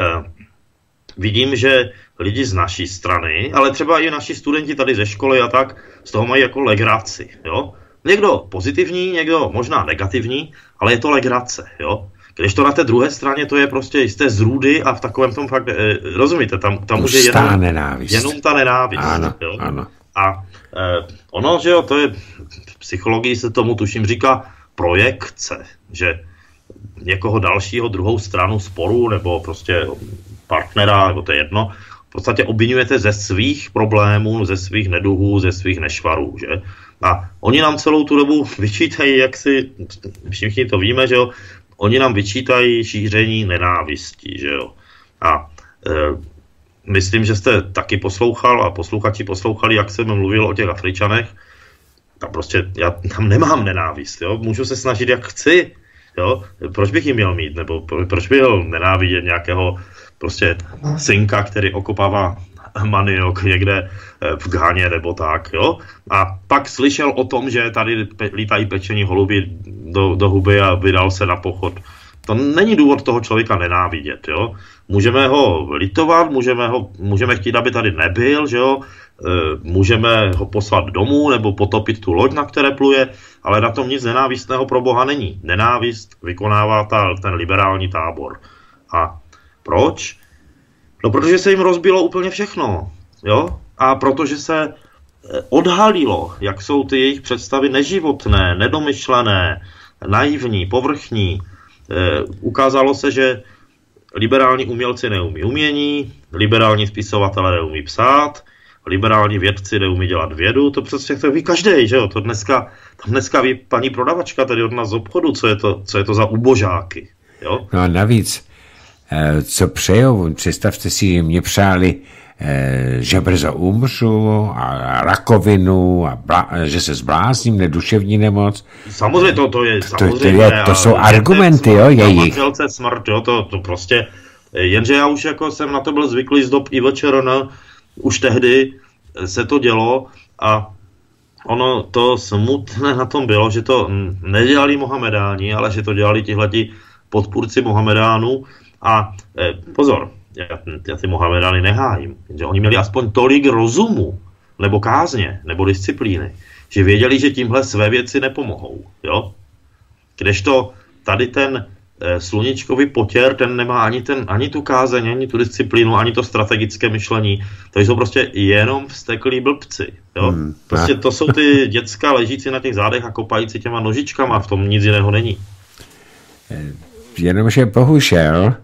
vidím, že lidi z naší strany, ale třeba i naši studenti tady ze školy a tak, z toho mají jako legraci. Jo? Někdo pozitivní, někdo možná negativní, ale je to legrace. Jo? Když to na té druhé straně, to je prostě jisté zrůdy a v takovém tom fakt, rozumíte, tam už je jenom ta nenávist. Ano, jo? Ano. A ono, že jo, to je, v psychologii se tomu tuším říká projekce, že někoho dalšího, druhou stranu sporu, nebo prostě partnera, nebo to je jedno, v podstatě obviňujete ze svých problémů, ze svých neduhů, ze svých nešvarů, že? A oni nám celou tu dobu vyčítají, jak si, všichni to víme, že jo, oni nám vyčítají šíření nenávisti, že jo. A Myslím, že jste taky poslouchal a posluchači poslouchali, jak jsem mluvil o těch Afričanech. Tam prostě, já tam nemám nenávist, jo? Můžu se snažit, jak chci, jo? Proč bych ji měl mít, nebo proč bych měl nenávidět nějakého prostě synka, který okopává maniok někde v Ghaně nebo tak, jo? A pak slyšel o tom, že tady lítají pečení holuby do huby a vydal se na pochod. To není důvod toho člověka nenávidět, jo? Můžeme ho litovat, můžeme chtít, aby tady nebyl, že jo? Můžeme ho poslat domů nebo potopit tu loď, na které pluje, ale na tom nic nenávistného pro Boha není. Nenávist vykonává ten liberální tábor. A proč? No, protože se jim rozbilo úplně všechno, jo? A protože se odhalilo, jak jsou ty jejich představy neživotné, nedomyšlené, naivní, povrchní. Ukázalo se, že liberální umělci neumí umění, liberální spisovatelé neumí psát, liberální vědci neumí dělat vědu, to přesně to ví každej, že jo? To dneska ví paní prodavačka tady od nás z obchodu, co je to za ubožáky, jo? No a navíc, co přejou, představte si, že mě přáli, že brzo umřu a rakovinu a že se zblázním, neduševní nemoc. Samozřejmě to je samozřejmě. To jsou argumenty, jo, jejich. Smrt, jo, to prostě, jenže já už jako jsem na to byl zvyklý z dob IVČRN, už tehdy se to dělo a ono to smutné na tom bylo, že to nedělali Mohamedáni, ale že to dělali tihleti podpůrci Mohamedánů a pozor, já ty Mohamedány nehájím, že oni měli aspoň tolik rozumu, nebo kázně, nebo disciplíny, že věděli, že tímhle své věci nepomohou, jo? Kdežto tady ten sluníčkový potěr, ten nemá ani tu kázeň, ani tu disciplínu, ani to strategické myšlení, to jsou prostě jenom vzteklí blbci, jo? Prostě to jsou ty děcka ležící na těch zádech a kopající těma nožičkama, v tom nic jiného není. Jenomže bohužel,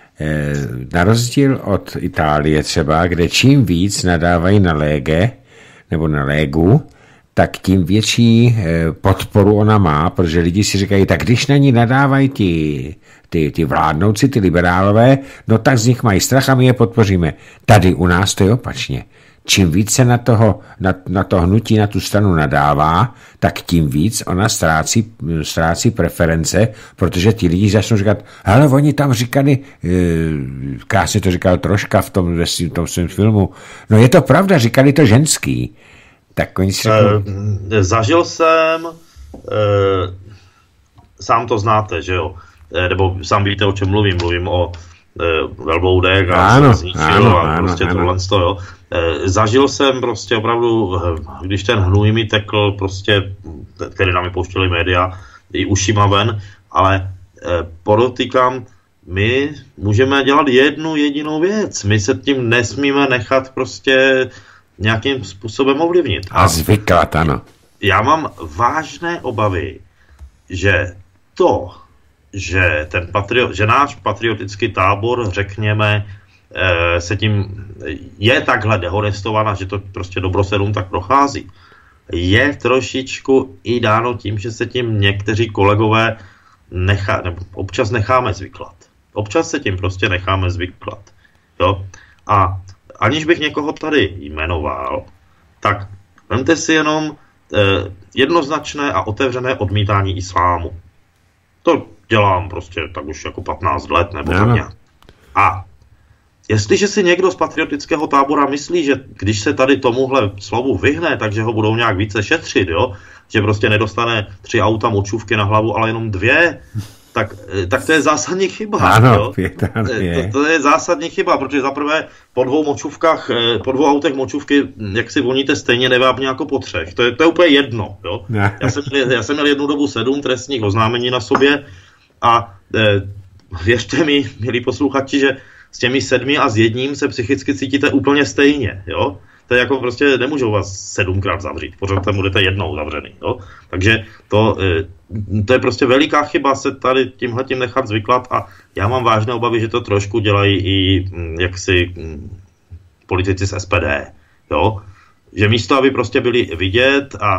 na rozdíl od Itálie třeba, kde čím víc nadávají na lége nebo na légu, tak tím větší podporu ona má, protože lidi si říkají, tak když na ní nadávají ty vládnouci, ty liberálové, no tak z nich mají strach a my je podpoříme. Tady u nás to je opačně. Čím víc se na to hnutí, na tu stranu nadává, tak tím víc ona ztrácí preference, protože ti lidi začnou říkat, ale oni tam říkali, krásně to říkal Troška v tom svém filmu, no je to pravda, říkali to ženský. Tak oni si řeknou... Zažil jsem, sám to znáte, že jo, nebo sám víte, o čem mluvím o velbloudech a zničil a prostě tohle z toho, jo. Zažil jsem prostě opravdu, když ten hnůj mi tekl prostě, který nám pouštěli média, i ušima ven, ale podotýkám, my můžeme dělat jednu jedinou věc. My se tím nesmíme nechat prostě nějakým způsobem ovlivnit. A zvyklat, ano. Já mám vážné obavy, že že náš patriotický tábor, řekněme, se tím je takhle dehonestovaná, že to prostě dobrosedům tak prochází. Je trošičku i dáno tím, že se tím někteří kolegové občas necháme zvyklat. Občas se tím prostě necháme zvyklat. Jo? A aniž bych někoho tady jmenoval, tak vemte si jenom jednoznačné a otevřené odmítání islámu. To dělám prostě tak už jako 15 let nebo tak nějak. A jestliže si někdo z patriotického tábora myslí, že když se tady tomuhle slovu vyhne, takže ho budou nějak více šetřit, jo? Že prostě nedostane 3 auta močůvky na hlavu, ale jenom 2, tak to je zásadní chyba. Ano, jo? To je zásadní chyba, protože zaprvé po 2 autech močůvky, jak si voníte, stejně nevábně jako po 3. To je úplně jedno. Jo? Já jsem měl jednu dobu 7 trestních oznámení na sobě a věřte mi, milí posluchači, že s těmi 7 a s 1 se psychicky cítíte úplně stejně, jo? To je jako prostě, nemůžou vás 7krát zavřít, pořád tam budete jednou zavřený, jo? Takže to je prostě veliká chyba se tady tímhletím nechat zvyklat a já mám vážné obavy, že to trošku dělají i jaksi politici z SPD, jo? Že místo, aby prostě byli vidět a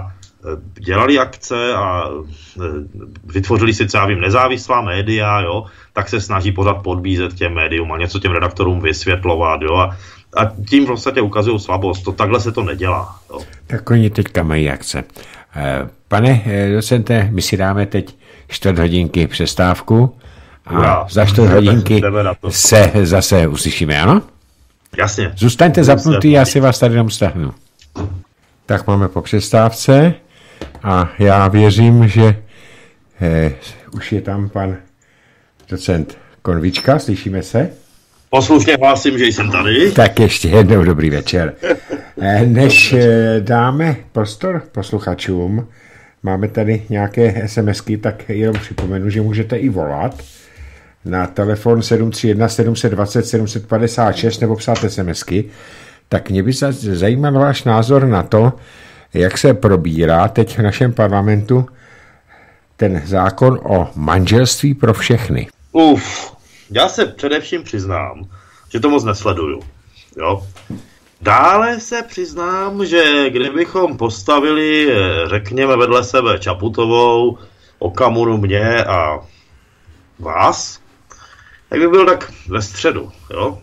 dělali akce a vytvořili si, co já vím, nezávislá média, jo, tak se snaží pořád podbízet těm médium a něco těm redaktorům vysvětlovat, jo, a tím v podstatě ukazují slabost. Takhle se to nedělá. Jo. Tak oni teďka mají akce. Pane docente, my si dáme teď 4 hodinky přestávku a za 4 hodinky se zase uslyšíme, ano? Jasně. Zůstaňte zapnutý, já si vás tady jenom stáhnu. Tak máme po přestávce a já věřím, že už je tam pan docent Konvička, slyšíme se? Poslušně hlásím, že jsem tady. Tak ještě jednou dobrý večer. Než dáme prostor posluchačům, máme tady nějaké SMSky, tak jenom připomenu, že můžete i volat na telefon 731 720 756 nebo psát SMSky. Tak mě by zajímal váš názor na to, jak se probírá teď v našem parlamentu ten zákon o manželství pro všechny. Já se především přiznám, že to moc nesleduju. Jo? Dále se přiznám, že kdybychom postavili, řekněme, vedle sebe Čaputovou, Okamuru, mě a vás, tak by byl tak ve středu. Jo?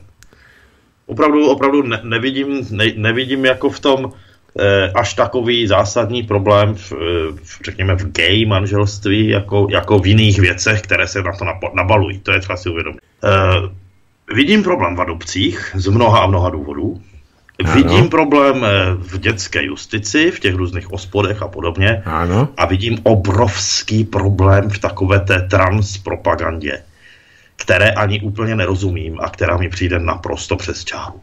Opravdu nevidím jako v tom až takový zásadní problém, řekněme, v gay manželství, jako v jiných věcech, které se na to nabalují. To je třeba si uvědomit. Vidím problém v adopcích z mnoha a mnoha důvodů. Ano. Vidím problém v dětské justici, v těch různých ospodech a podobně. Ano. A vidím obrovský problém v takové té transpropagandě, které ani úplně nerozumím a která mi přijde naprosto přes čáru.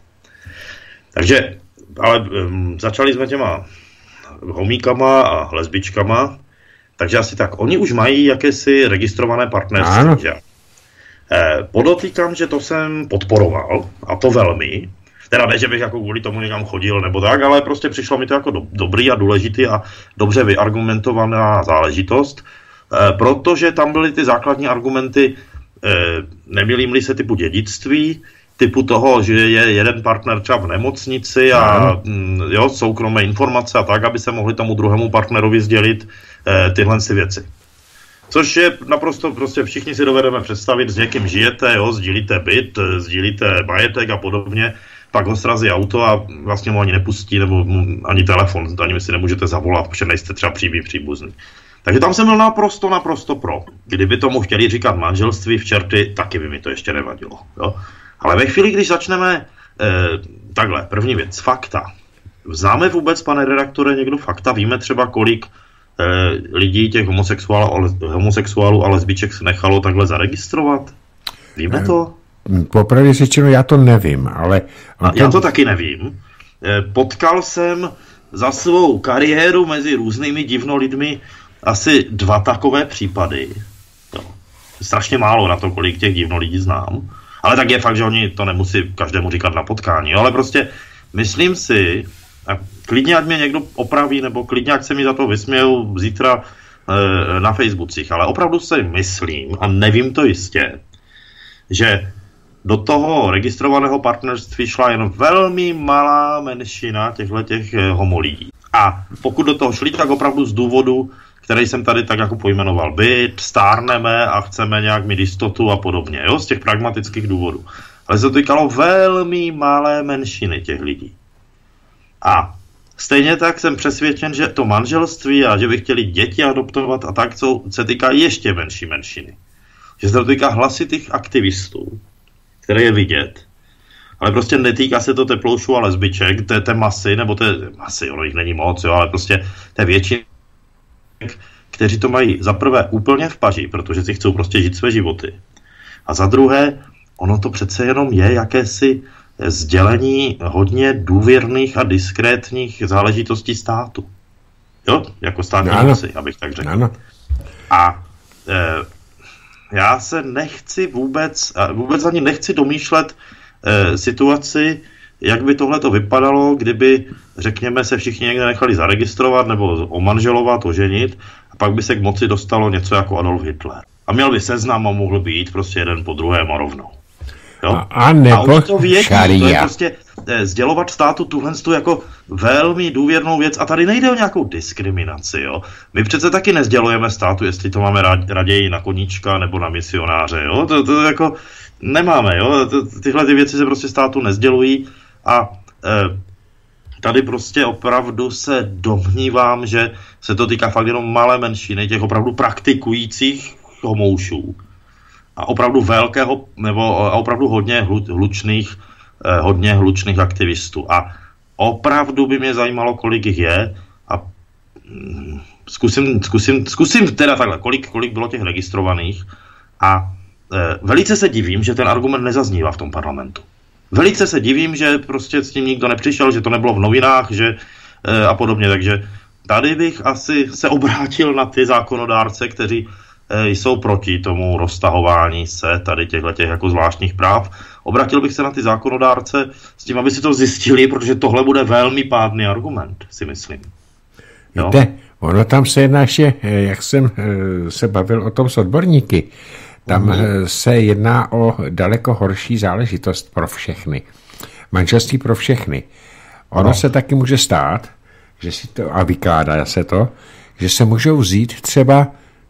Takže, ale začali jsme těma homíkama a lesbičkama, takže asi tak. Oni už mají jakési registrované partnerství. Podotýkám, že to jsem podporoval, a to velmi. Teda ne, že bych jako kvůli tomu někam chodil nebo tak, ale prostě přišlo mi to jako dobrý a důležitý a dobře vyargumentovaná záležitost, protože tam byly ty základní argumenty, nemilím-li se typu dědictví, typu toho, že je jeden partner třeba v nemocnici a jo, soukromé informace a tak, aby se mohli tomu druhému partnerovi sdělit tyhle si věci. Což je naprosto, prostě všichni si dovedeme představit, s někým žijete, jo, sdílíte byt, sdílíte majetek a podobně, pak ho srazí auto a vlastně mu ani nepustí, nebo ani telefon, ani si nemůžete zavolat, protože nejste třeba příbuzný. Takže tam jsem byl naprosto pro. Kdyby tomu chtěli říkat manželství v čerty, taky by mi to ještě nevadilo. Jo? Ale ve chvíli, když začneme takhle, první věc, fakta. Známe vůbec, pane redaktore, někdo fakta? Víme třeba, kolik lidí těch homosexuálů a lesbiček se nechalo takhle zaregistrovat? Víme to? Popravdě řečeno, já to nevím, ale... Já to taky nevím. Potkal jsem za svou kariéru mezi různými divnolidmi asi 2 takové případy. Jo. Strašně málo na to, kolik těch divnolidí znám. Ale tak je fakt, že oni to nemusí každému říkat na potkání. Jo. Ale prostě myslím si, a klidně ať mě někdo opraví, nebo klidně ať se mi za to vysmějou zítra na Facebookích, ale opravdu si myslím, a nevím to jistě, že do toho registrovaného partnerství šla jen velmi malá menšina těchto homolidí. A pokud do toho šli, tak opravdu z důvodu, který jsem tady tak jako pojmenoval, byt, stárneme a chceme nějak mít jistotu a podobně, jo, z těch pragmatických důvodů. Ale se to týkalo velmi malé menšiny těch lidí. A stejně tak jsem přesvědčen, že to manželství a že by chtěli děti adoptovat a tak, co se týká ještě menší menšiny. Že se to týká hlasitých aktivistů, které je vidět, ale prostě netýká se to teploušů a lesbiček, té masy, nebo té masy, ono jich není moc, jo, ale prostě té většiny, kteří to mají za prvé úplně v paži, protože si chcou prostě žít své životy. A za druhé, ono to přece jenom je jakési sdělení hodně důvěrných a diskrétních záležitostí státu. Jo, jako státní moci, abych tak řekl. Ano. A já se nechci vůbec ani nechci domýšlet situaci, jak by tohle to vypadalo, kdyby, řekněme, se všichni někde nechali zaregistrovat nebo omanželovat, oženit a pak by se k moci dostalo něco jako Adolf Hitler. A měl by seznam a mohl by jít prostě jeden po druhém a rovnou. Jo? A nebo to vědí, to je prostě, sdělovat státu tuhle jako velmi důvěrnou věc a tady nejde o nějakou diskriminaci, jo. My přece taky nezdělujeme státu, jestli to máme raději na koníčka nebo na misionáře, jo. To jako nemáme, jo. Tyhle ty věci se prostě státu nezdělují a tady prostě opravdu se domnívám, že se to týká fakt jenom malé menšiny, těch opravdu praktikujících homoušů a opravdu velkého, nebo opravdu hodně hlučných aktivistů. A opravdu by mě zajímalo, kolik jich je a zkusím teda takhle, kolik bylo těch registrovaných a velice se divím, že ten argument nezaznívá v tom parlamentu. Velice se divím, že prostě s tím nikdo nepřišel, že to nebylo v novinách, že a podobně, takže tady bych asi se obrátil na ty zákonodárce, kteří jsou proti tomu roztahování se tady těchto jako zvláštních práv. Obrátil bych se na ty zákonodárce s tím, aby si to zjistili, protože tohle bude velmi pádný argument, si myslím. Jo? Víte, ono tam se jedná ještě, jak jsem se bavil o tom s odborníky, tam se jedná o daleko horší záležitost pro všechny. Manželství pro všechny. Ono se taky může stát, že si to, a vykládá se to, že se můžou vzít třeba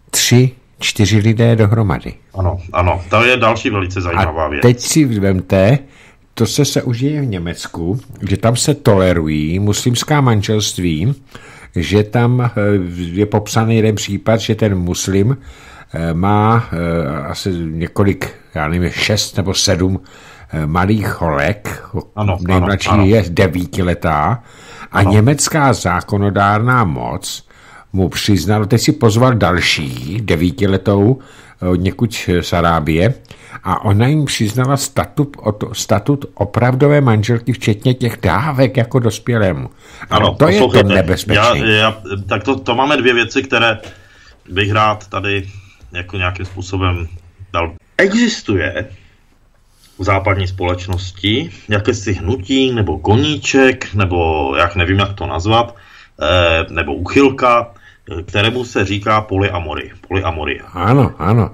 3-4 lidé dohromady. Ano, to je další velice zajímavá věc. Teď si vemte, to se už děje v Německu, že tam se tolerují muslimská manželství, že tam je popsaný jeden případ, že ten muslim má asi několik, já nevím, 6 nebo 7 malých holek, nejmladší je 9letá a německá zákonodárná moc mu přiznal, teď si pozval další 9letou od někud z Arábie a ona jim přiznala statut opravdové manželky, včetně těch dávek jako dospělému. Ano, to je to nebezpečné. Tak to máme dvě věci, které bych rád tady jako nějakým způsobem dal. Existuje v západní společnosti jakési hnutí nebo koníček, nebo jak nevím, jak to nazvat, nebo úchylka, kterému se říká polyamorie. Ano.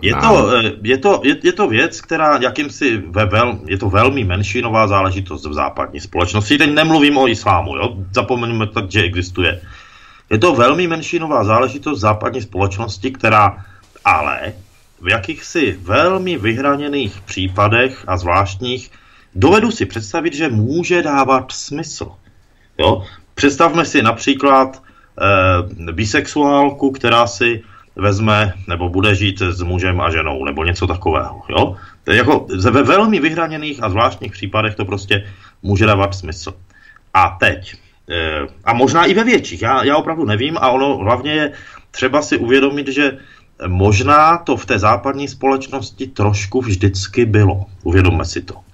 Je to věc, která jakýmsi je to velmi menšinová záležitost v západní společnosti. Teď nemluvím o islámu, jo? Zapomeňme tak, že existuje. Je to velmi menšinová záležitost v západní společnosti, která ale v jakýchsi velmi vyhraněných případech a zvláštních dovedu si představit, že může dávat smysl. Jo? Představme si například bisexuálku, která si vezme nebo bude žít s mužem a ženou, nebo něco takového. Jo? Jako ve velmi vyhraněných a zvláštních případech to prostě může dávat smysl. A teď, a možná i ve větších, já opravdu nevím, a ono hlavně je třeba si uvědomit, že možná to v té západní společnosti trošku vždycky bylo. Uvědomme si to.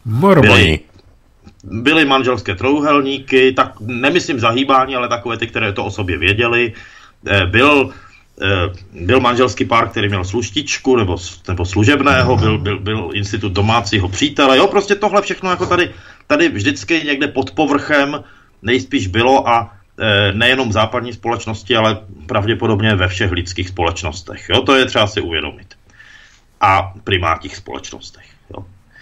Byly manželské trojúhelníky, tak nemyslím zahýbání, ale takové ty, které to o sobě věděli. Byl manželský pár, který měl sluštičku nebo služebného, byl institut domácího přítele. Jo, prostě tohle všechno jako tady vždycky někde pod povrchem nejspíš bylo a nejenom v západní společnosti, ale pravděpodobně ve všech lidských společnostech. Jo? To je třeba si uvědomit. A primátních společnostech. Jo?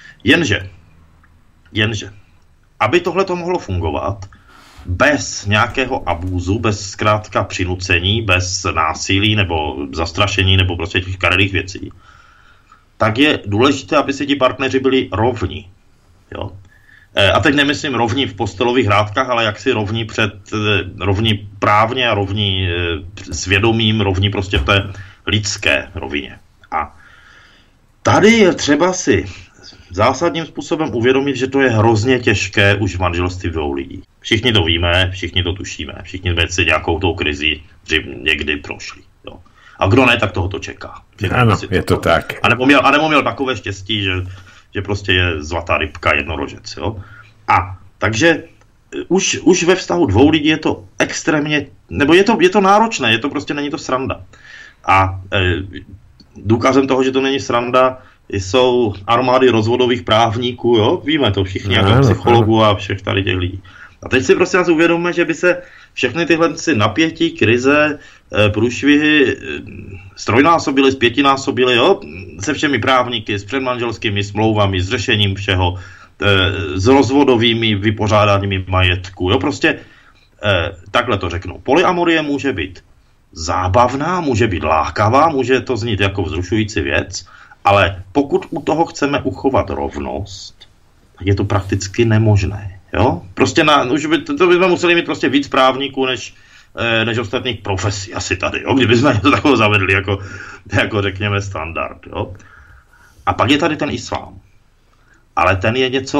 Jenže, aby tohle to mohlo fungovat, bez nějakého abúzu, bez zkrátka přinucení, bez násilí nebo zastrašení nebo prostě těch karelých věcí, tak je důležité, aby si ti partneři byli rovní. Jo? A teď nemyslím rovní v postelových hrádkách, ale jaksi rovní právně a rovní svědomím, rovní prostě v té lidské rovině. A tady je třeba si zásadním způsobem uvědomit, že to je hrozně těžké už v manželství dvou lidí. Všichni to víme, všichni to tušíme, všichni jsme si nějakou tou krizi někdy prošli. Jo. A kdo ne, tak toho to čeká. Ano, je to tak. A nebo měl takové štěstí, že prostě je zlatá rybka, jednorožec. Jo? A takže už ve vztahu dvou lidí je to extrémně, nebo je to náročné, prostě není to sranda. A důkazem toho, že to není sranda, jsou armády rozvodových právníků, jo? Víme to všichni, jako psychologů a všech tady těch lidí. A teď si prostě nás uvědomíme, že by se všechny tyhle napětí, krize, průšvihy strojnásobily, zpětinásobily, jo? Se všemi právníky, s předmanželskými smlouvami, s řešením všeho, s rozvodovými vypořádáními majetku. Jo, prostě takhle to řeknu. Polyamorie může být zábavná, může být lákavá, může to znít jako vzrušující věc, ale pokud u toho chceme uchovat rovnost, tak je to prakticky nemožné. Jo? Prostě to bychom museli mít prostě víc právníků než ostatních profesí asi tady, jo? Kdybychom to takové zavedli jako řekněme standard. Jo? A pak je tady ten islám. Ale ten je něco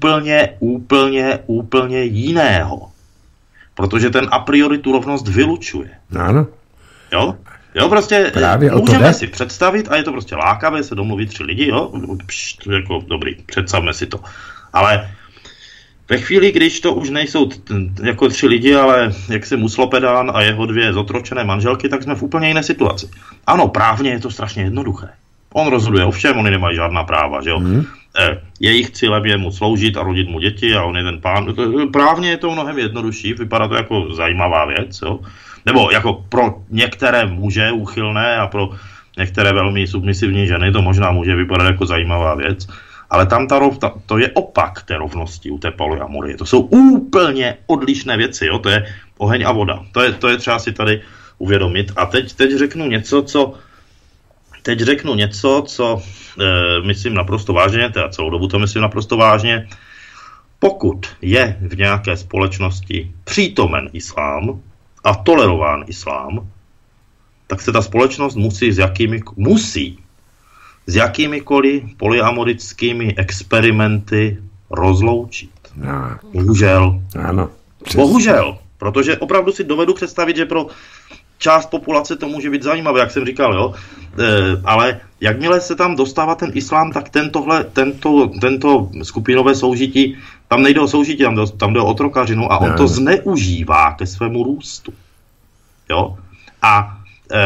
úplně jiného. Protože ten a priori tu rovnost vylučuje. Ano. Jo, prostě můžeme si představit, a je to prostě lákavé se domluvit 3 lidi, jo, jako dobrý, představme si to. Ale ve chvíli, když to už nejsou jako 3 lidi, ale jak se Muslopedán a jeho 2 zotročené manželky, tak jsme v úplně jiné situaci. Ano, právně je to strašně jednoduché. On rozhoduje o všem, oni nemají žádná práva, že jo. Jejich cílem je mu sloužit a rodit mu děti a on je ten pán. Právně je to mnohem jednodušší, vypadá to jako zajímavá věc, jo. Nebo jako pro některé muže úchylné a pro některé velmi submisivní ženy to možná může vypadat jako zajímavá věc, ale tam to je opak té rovnosti u té polyamorie. To jsou úplně odlišné věci, jo? To je oheň a voda. To je třeba si tady uvědomit. A teď řeknu něco, co myslím naprosto vážně, teda celou dobu to myslím naprosto vážně. Pokud je v nějaké společnosti přítomen islám a tolerován islám, tak se ta společnost musí s jakýmikoliv polyamorickými experimenty rozloučit. No. Bohužel. Ano. Bohužel. Protože opravdu si dovedu představit, že pro část populace to může být zajímavé, jak jsem říkal, jo. Ale jakmile se tam dostává ten islám, tak tento skupinové soužití, tam nejde o soužití, tam jde o otrokařinu a on to zneužívá ke svému růstu. Jo? A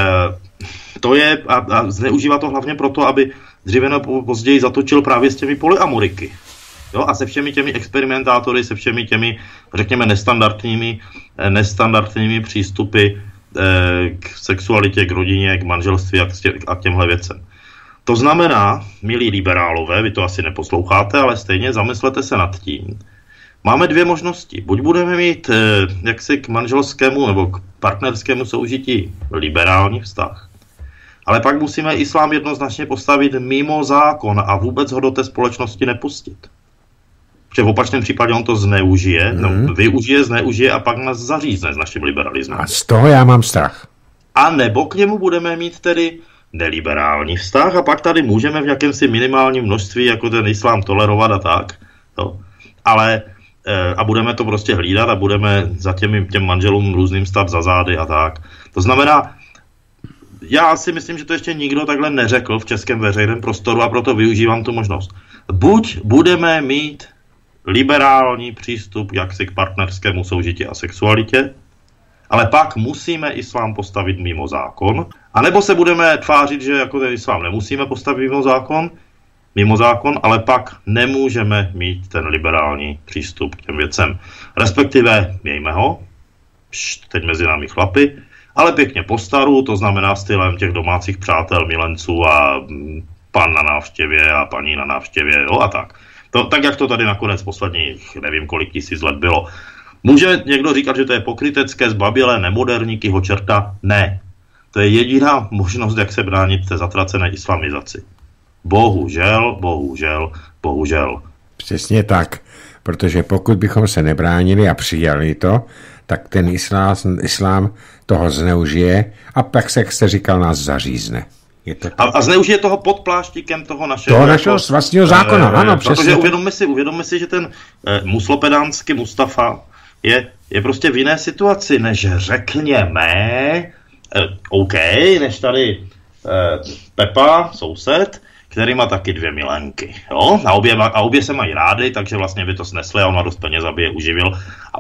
zneužívá to hlavně proto, aby dříve nebo později zatočil právě s těmi polyamoriky. Jo? A se všemi těmi experimentátory, se všemi těmi, řekněme, nestandardními přístupy k sexualitě, k rodině, k manželství a k těmhle věcem. To znamená, milí liberálové, vy to asi neposloucháte, ale stejně zamyslete se nad tím. Máme 2 možnosti. Buď budeme mít jaksi k manželskému nebo k partnerskému soužití liberální vztah, ale pak musíme islám jednoznačně postavit mimo zákon a vůbec ho do té společnosti nepustit. Protože v opačném případě on to zneužije, zneužije a pak nás zařízne s naším liberalismem. A z toho já mám strach. A nebo k němu budeme mít tedy neliberální vztah a pak tady můžeme v nějakém si minimálním množství jako ten islám tolerovat a tak. Jo. Ale a budeme to prostě hlídat a budeme za těm manželům různým stát za zády a tak. To znamená, já si myslím, že to ještě nikdo takhle neřekl v českém veřejném prostoru a proto využívám tu možnost. Buď budeme mít liberální přístup jaksi k partnerskému soužití a sexualitě, ale pak musíme islám postavit mimo zákon, anebo se budeme tvářit, že jako ten islám nemusíme postavit mimo zákon, ale pak nemůžeme mít ten liberální přístup k těm věcem. Respektive mějme ho, teď mezi námi chlapi, ale pěkně po staru, to znamená stylem těch domácích přátel, milenců a pan na návštěvě a paní na návštěvě, jo, a tak. Tak jak to tady nakonec posledních, nevím kolik tisíc let bylo. Může někdo říkat, že to je pokrytecké, zbabělé, nemoderní, kyho čerta? Ne. To je jediná možnost, jak se bránit té zatracené islamizaci. Bohužel. Přesně tak, protože pokud bychom se nebránili a přijali to, tak ten islám toho zneužije a pak se, jak jste říkal, nás zařízne. A zneužije toho pod pláštíkem toho našeho vlastního zákona, ano, přesně. Protože uvědomme si, že ten muslopedánský Mustafa je prostě v jiné situaci, než řekněme, než tady Pepa, soused, který má taky 2 milenky, jo? A obě se mají rády, takže vlastně by to snesli a on má dost peněz, aby je uživil. A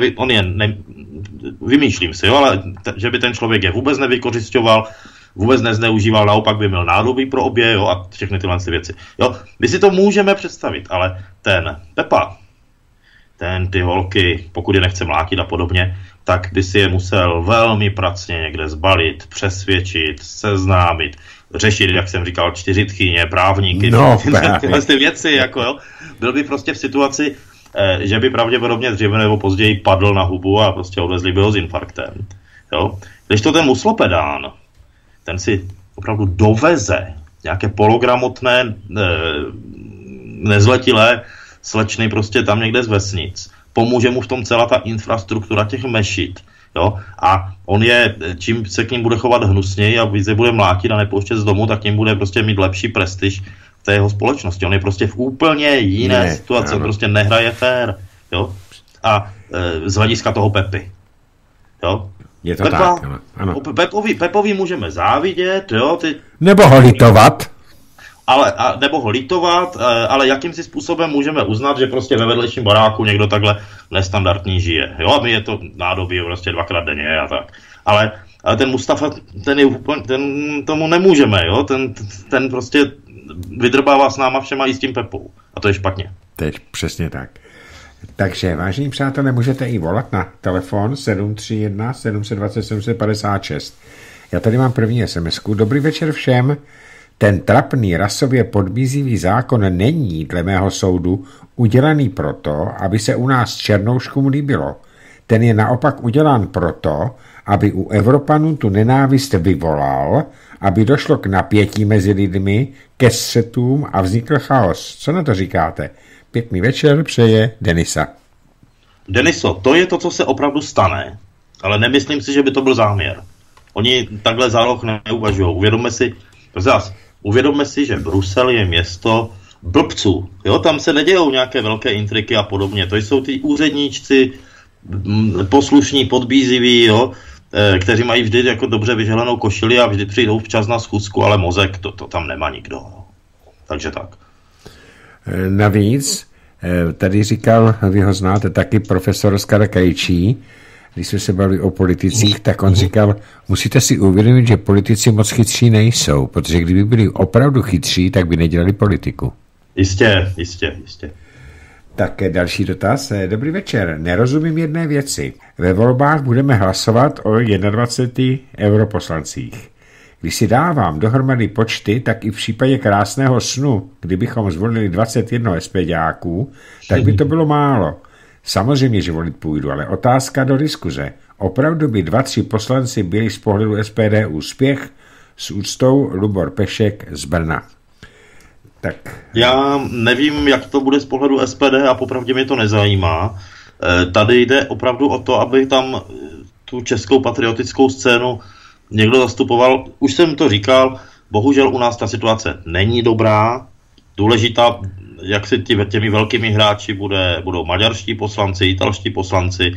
vymýšlím si, jo, ale že by ten člověk je vůbec nevykořisťoval, vůbec nezneužíval, naopak by měl nádobí pro obě, jo, a všechny tyhle věci. Jo, my si to můžeme představit, ale ten Pepa, ty holky, pokud je nechce mlátit a podobně, tak by si je musel velmi pracně někde zbalit, přesvědčit, seznámit, řešit, jak jsem říkal, 4 tchyně, právníky, tyhle ty věci, jako jo. Byl by prostě v situaci, že by pravděpodobně dříve nebo později padl na hubu a prostě odvezli by ho s infarktem. Jo? Když to ten muslopedán, ten si opravdu doveze nějaké pologramotné nezletilé slečny prostě tam někde z vesnic. Pomůže mu v tom celá ta infrastruktura těch mešit. Jo? A on je, čím se k ním bude chovat hnusněji a víc je bude mlátit a nepouštět z domu, tak tím bude prostě mít lepší prestiž v té jeho společnosti. On je prostě v úplně jiné situaci, on prostě nehraje fér. Jo? A z hlediska toho Pepy. Jo? Je to tak, ano. Pepovi můžeme závidět, jo? Nebo ho litovat. Nebo ho litovat, ale jakýmsi způsobem můžeme uznat, že prostě ve vedlejším baráku někdo takhle nestandardní žije. Jo, a my je to nádobí prostě 2krát denně a tak. Ale ten Mustafa, ten tomu nemůžeme, jo? Ten prostě vydrbává s náma všema i s tím Pepou. A to je špatně. Teď přesně tak. Takže, vážení přátelé, můžete i volat na telefon 731 720 756. Já tady mám první SMS-ku. Dobrý večer všem. Ten trapný rasově podbízivý zákon není, dle mého soudu, udělaný proto, aby se u nás černouškům líbilo. Ten je naopak udělán proto, aby u Evropanů tu nenávist vyvolal, aby došlo k napětí mezi lidmi, ke střetům a vznikl chaos. Co na to říkáte? Pěkný večer, přeje Denisa. Deniso, to je to, co se opravdu stane, ale nemyslím si, že by to byl záměr. Oni takhle záloh neuvažují. Uvědomme si, že Brusel je město blbců. Jo, tam se nedějou nějaké velké intriky a podobně. To jsou ty úředníčci, poslušní, podbíziví, jo, kteří mají vždy jako dobře vyželenou košili a vždy přijdou včas na schůzku, ale mozek, to tam nemá nikdo. Takže tak. Navíc, tady říkal, vy ho znáte taky, profesor Oskar Krejčí, když jsme se bavili o politicích, tak on říkal, musíte si uvědomit, že politici moc chytří nejsou, protože kdyby byli opravdu chytří, tak by nedělali politiku. Jistě. Tak další dotaz. Dobrý večer. Nerozumím jedné věci. Ve volbách budeme hlasovat o 21 europoslancích. Když si dávám dohromady počty, tak i v případě krásného snu, kdybychom zvolili 21 SPDáků, tak by to bylo málo. Samozřejmě, že volit půjdu, ale otázka do diskuze. Opravdu by 2-3 poslanci byli z pohledu SPD úspěch? S úctou Lubor Pešek z Brna. Tak. Já nevím, jak to bude z pohledu SPD a popravdě mě to nezajímá. Tady jde opravdu o to, aby tam tu českou patriotickou scénu někdo zastupoval. Už jsem to říkal, bohužel u nás ta situace není dobrá. Důležitá, jak si těmi velkými hráči budou maďarští poslanci, italští poslanci,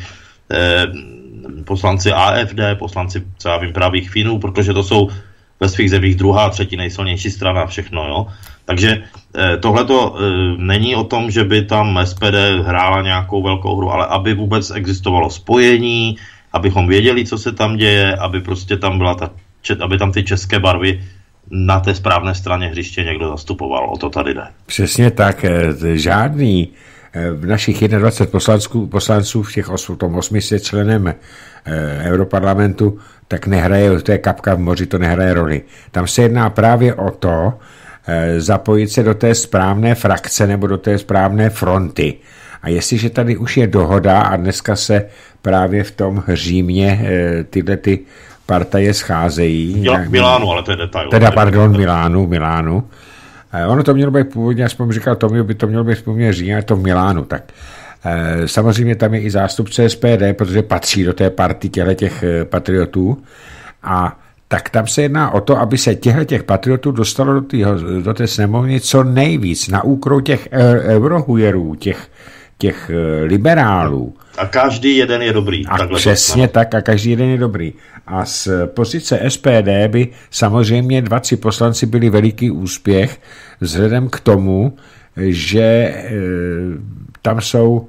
poslanci AfD, poslanci, co já vím, pravých Finů, protože to jsou ve svých zemích druhá, třetí nejsilnější strana a všechno, jo. Takže tohleto není o tom, že by tam SPD hrála nějakou velkou hru, ale aby vůbec existovalo spojení, abychom věděli, co se tam děje, aby prostě tam byla aby tam ty české barvy na té správné straně hřiště někdo zastupoval. O to tady jde. Přesně tak. Žádný v našich 21 poslanců v tom 800 členem Europarlamentu tak nehraje, to je kapka v moři, to nehraje roli. Tam se jedná právě o to, zapojit se do té správné frakce nebo do té správné fronty. A jestliže tady už je dohoda a dneska se právě v tom Římě tyhle ty partaje scházejí. Milánu, ale to je detail. Milánu. Ono to mělo být původně, aspoň říkal Tomio, by to mělo být původně Řím, ale to v Milánu. Tak samozřejmě tam je i zástupce SPD, protože patří do té party těch patriotů. A tak tam se jedná o to, aby se těch patriotů dostalo do té sněmovny co nejvíc na úkor těch eurohujerů, těch liberálů. A každý jeden je dobrý. A přesně tak, a každý jeden je dobrý. A z pozice SPD by samozřejmě 2-3 poslanci byli veliký úspěch vzhledem k tomu, že tam jsou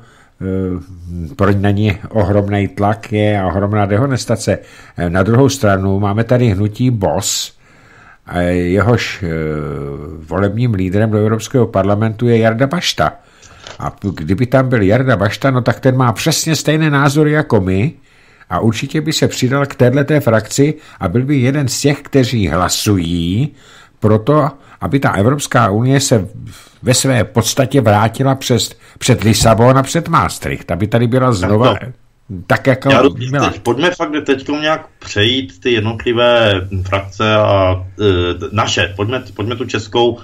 na ně ohromný tlak je a ohromná dehonestace. Na druhou stranu máme tady hnutí BOS, jehož volebním lídrem do Evropského parlamentu je Jarda Bašta. A kdyby tam byl Jarda Bašta, no tak ten má přesně stejné názory jako my a určitě by se přidal k téhleté frakci a byl by jeden z těch, kteří hlasují pro to, aby ta Evropská unie se ve své podstatě vrátila před Lisabon a před Maastricht, aby tady byla znova tak jako byla. Pojďme fakt teď nějak přejít ty jednotlivé frakce a naše, pojďme tu českou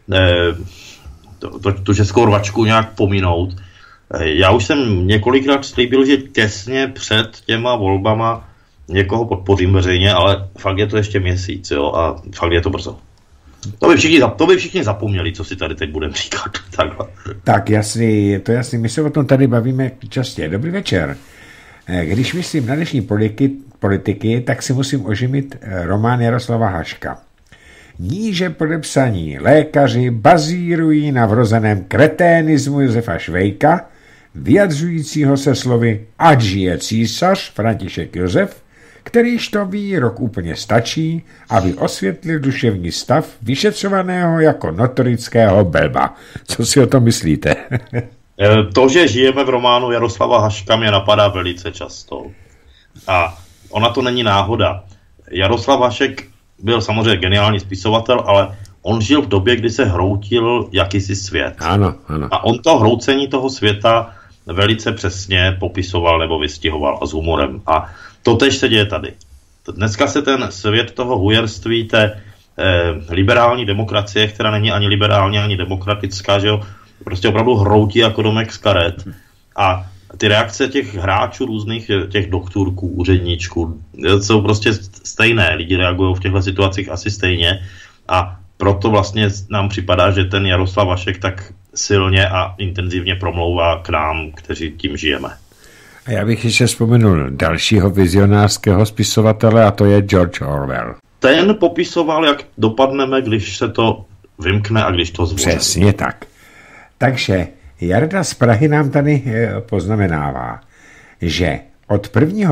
tu českou rvačku nějak pominout. Já už jsem několikrát slíbil, že těsně před těma volbama někoho podpořím veřejně, ale fakt je to ještě měsíc, jo, a fakt je to brzo. To by všichni zapomněli, co si tady teď budeme říkat. Takhle. Tak jasný, to jasný, my se o tom tady bavíme častě. Dobrý večer. Když myslím na dnešní politiky, tak si musím oživit román Jaroslava Haška. Níže podepsaní lékaři bazírují na vrozeném kreténismu Josefa Švejka, vyjadřujícího se slovy ať žije císař František Josef, kterýž to výrok úplně stačí, aby osvětlil duševní stav vyšetřovaného jako notorického blba. Co si o tom myslíte? To, že žijeme v románu Jaroslava Haška, mě napadá velice často. A ona to není náhoda. Jaroslav Hašek byl samozřejmě geniální spisovatel, ale on žil v době, kdy se hroutil jakýsi svět. Ano, ano. A on to hroucení toho světa velice přesně popisoval nebo vystihoval a s humorem. A to tež se děje tady. Dneska se ten svět toho hujerství, té liberální demokracie, která není ani liberální, ani demokratická, že jo, prostě opravdu hroutí jako domek z karet. A ty reakce těch hráčů různých, těch doktorků, úředníčků, jsou prostě stejné. Lidi reagují v těchto situacích asi stejně. A proto vlastně nám připadá, že ten Jaroslav Hašek tak silně a intenzivně promlouvá k nám, kteří tím žijeme. A já bych ještě vzpomenul dalšího vizionářského spisovatele, a to je George Orwell. Ten popisoval, jak dopadneme, když se to vymkne a když to zvoří. Přesně tak. Takže Jarda z Prahy nám tady poznamenává, že od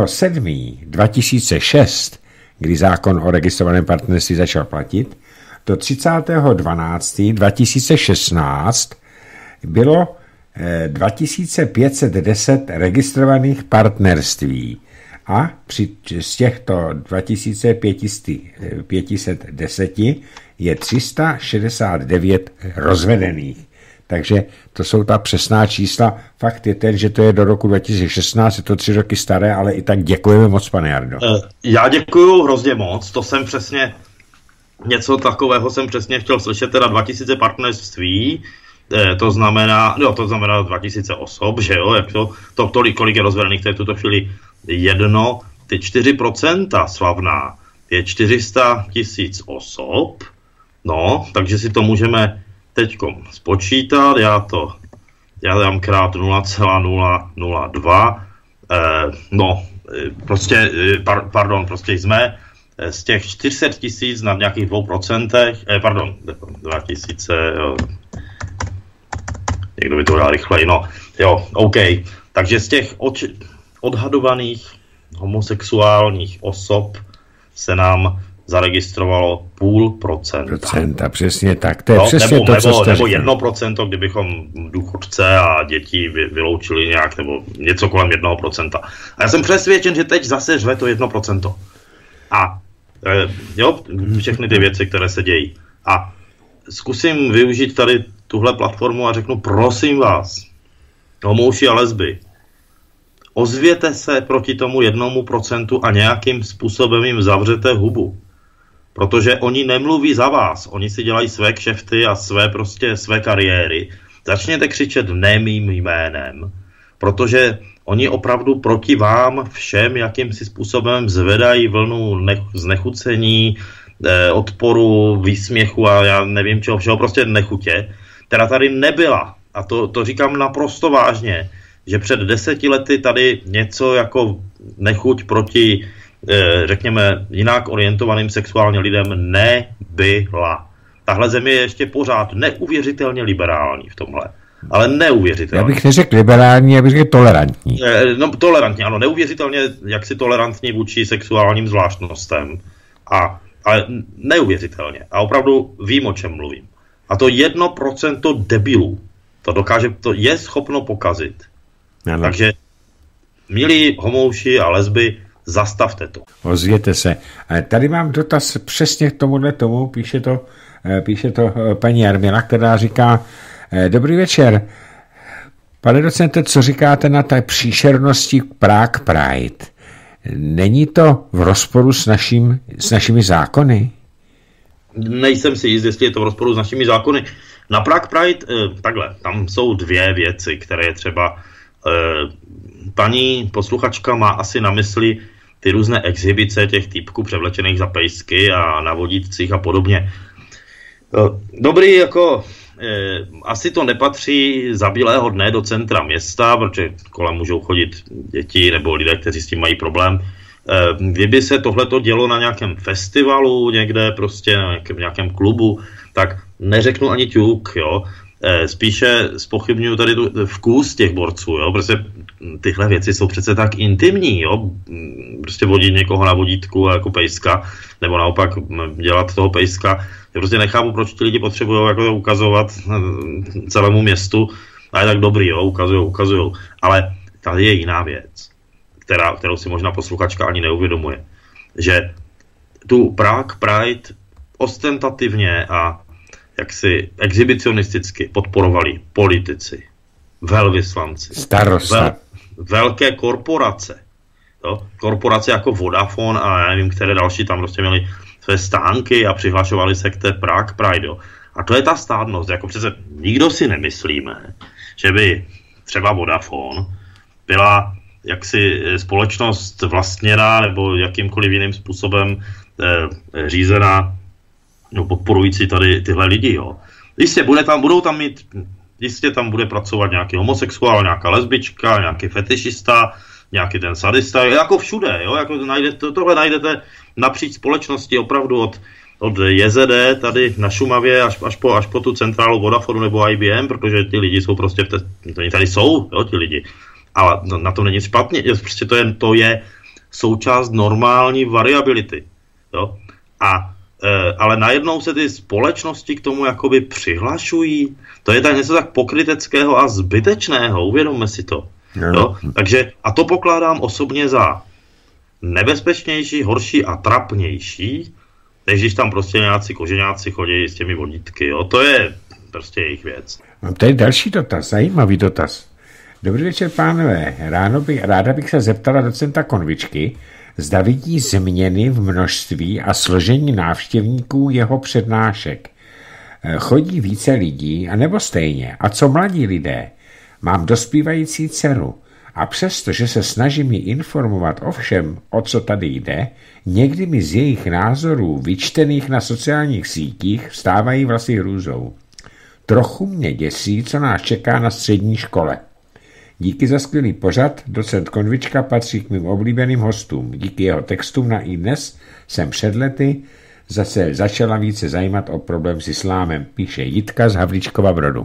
1.7.2006, kdy zákon o registrovaném partnerství začal platit, do 30.12.2016 bylo 2510 registrovaných partnerství a z těchto 2510 je 369 rozvedených. Takže to jsou ta přesná čísla. Fakt je ten, že to je do roku 2016, je to 3 roky staré, ale i tak děkujeme moc, pane Jardo. Já děkuju hrozně moc, to jsem přesně, něco takového jsem přesně chtěl slyšet, teda 2000 partnerství, to znamená 2000 osob, že jo, jak to tolik, kolik je rozvedených, to je v tuto chvíli jedno, ty 4% slavná, je 400 000 osob, no, takže si to můžeme teďkom spočítat, já dám krát 0,002, prostě jsme z těch 400 000 na nějakých 2%, 2000, někdo by to dal rychleji, OK. Takže z těch odhadovaných homosexuálních osob se nám zaregistrovalo 0,5%. Přesně tak. To je přesně nebo 1%, kdybychom důchodce a děti vyloučili nějak, nebo něco kolem 1%. A já jsem přesvědčen, že teď zase řve to 1%. A všechny ty věci, které se dějí. A zkusím využít tady tuhle platformu a řeknu, prosím vás, homouši a lesby, ozvěte se proti tomu 1% a nějakým způsobem jim zavřete hubu. Protože oni nemluví za vás, oni si dělají své kšefty a své kariéry. Začněte křičet ne mým jménem, protože oni opravdu proti vám všem jakýmsi způsobem zvedají vlnu znechucení, odporu, výsměchu a já nevím čeho, všeho prostě nechutě, která tady nebyla. A to říkám naprosto vážně, že před 10 lety tady něco jako nechuť proti, řekněme, jinak orientovaným sexuálně lidem nebyla. Tahle země je ještě pořád neuvěřitelně liberální v tomhle. Ale neuvěřitelně. Já bych neřekl liberální, já bych řekl tolerantní. Tolerantní, ano, neuvěřitelně jaksi tolerantní vůči sexuálním zvláštnostem. Ale neuvěřitelně. A opravdu vím, o čem mluvím. A to 1% debilů to je schopno pokazit. Ano. Takže milí homouši a lesby, zastavte to. Ozvěte se. Tady mám dotaz přesně k tomuhle tomu, píše to paní Jarmila, která říká: dobrý večer. Pane docente, co říkáte na té příšernosti Prague Pride? Není to v rozporu s našimi zákony? Nejsem si jist, jestli je to v rozporu s našimi zákony. Na Prague Pride, takhle, tam jsou dvě věci, které je třeba... paní posluchačka má asi na mysli ty různé exhibice těch týpků převlečených za pejsky a na vodítcích a podobně. Dobrý, jako... asi to nepatří za bílého dne do centra města, protože kolem můžou chodit děti nebo lidé, kteří s tím mají problém. Kdyby se tohleto dělo na nějakém festivalu, někde prostě v nějakém klubu, tak neřeknu ani ťuk, jo. Spíše zpochybňuji tady tu vkus těch borců, jo, protože tyhle věci jsou přece tak intimní, jo, prostě vodit někoho na vodítku jako pejska, nebo naopak dělat toho pejska. Já prostě nechápu, proč ti lidi potřebují jako to ukazovat celému městu, a je tak dobrý, jo, ukazujou, ale tady je jiná věc, kterou si možná posluchačka ani neuvědomuje, že tu Prague Pride ostentativně a jaksi exhibicionisticky podporovali politici, velvyslanci, velké korporace. Jo? Korporace jako Vodafone a já nevím, které další tam prostě měli své stánky a přihlašovali se k té Prague Pride. Jo? A to je ta stádnost. Jako přece nikdo si nemyslíme, že by třeba Vodafone byla jaksi společnost vlastněná nebo jakýmkoliv jiným způsobem řízená, no, podporující tady tyhle lidi, jo. Jistě, jistě tam bude pracovat nějaký homosexuál, nějaká lesbička, nějaký fetišista, nějaký ten sadista, jako všude, jo, jako tohle najdete napříč společnosti opravdu od JZD tady na Šumavě až po tu centrálu Vodafonu nebo IBM, protože ty lidi jsou prostě tady jsou, jo, ti lidi. Ale na tom není špatně, prostě to je součást normální variability, jo. Ale najednou se ty společnosti k tomu jakoby přihlašují. To je tak něco tak pokryteckého a zbytečného, uvědomme si to. Jo? Takže, a to pokládám osobně za nebezpečnější, horší a trapnější, než když tam prostě nějací koženáci chodí s těmi vodítky. Jo? To je prostě jejich věc. Mám tady další dotaz, zajímavý dotaz. Dobrý večer, pánové. Ráda bych se zeptala docenta Konvičky, zda vidí změny v množství a složení návštěvníků jeho přednášek. Chodí více lidí, anebo stejně? A co mladí lidé? Mám dospívající dceru a přesto, že se snažím ji informovat o všem, o co tady jde, někdy mi z jejich názorů vyčtených na sociálních sítích vstávají vlasy hrůzou. Trochu mě děsí, co nás čeká na střední škole. Díky za skvělý pořad, docent Konvička patří k mým oblíbeným hostům. Díky jeho textům na iDnes jsem před lety zase začala více zajímat o problém s islámem, píše Jitka z Havlíčkova Brodu.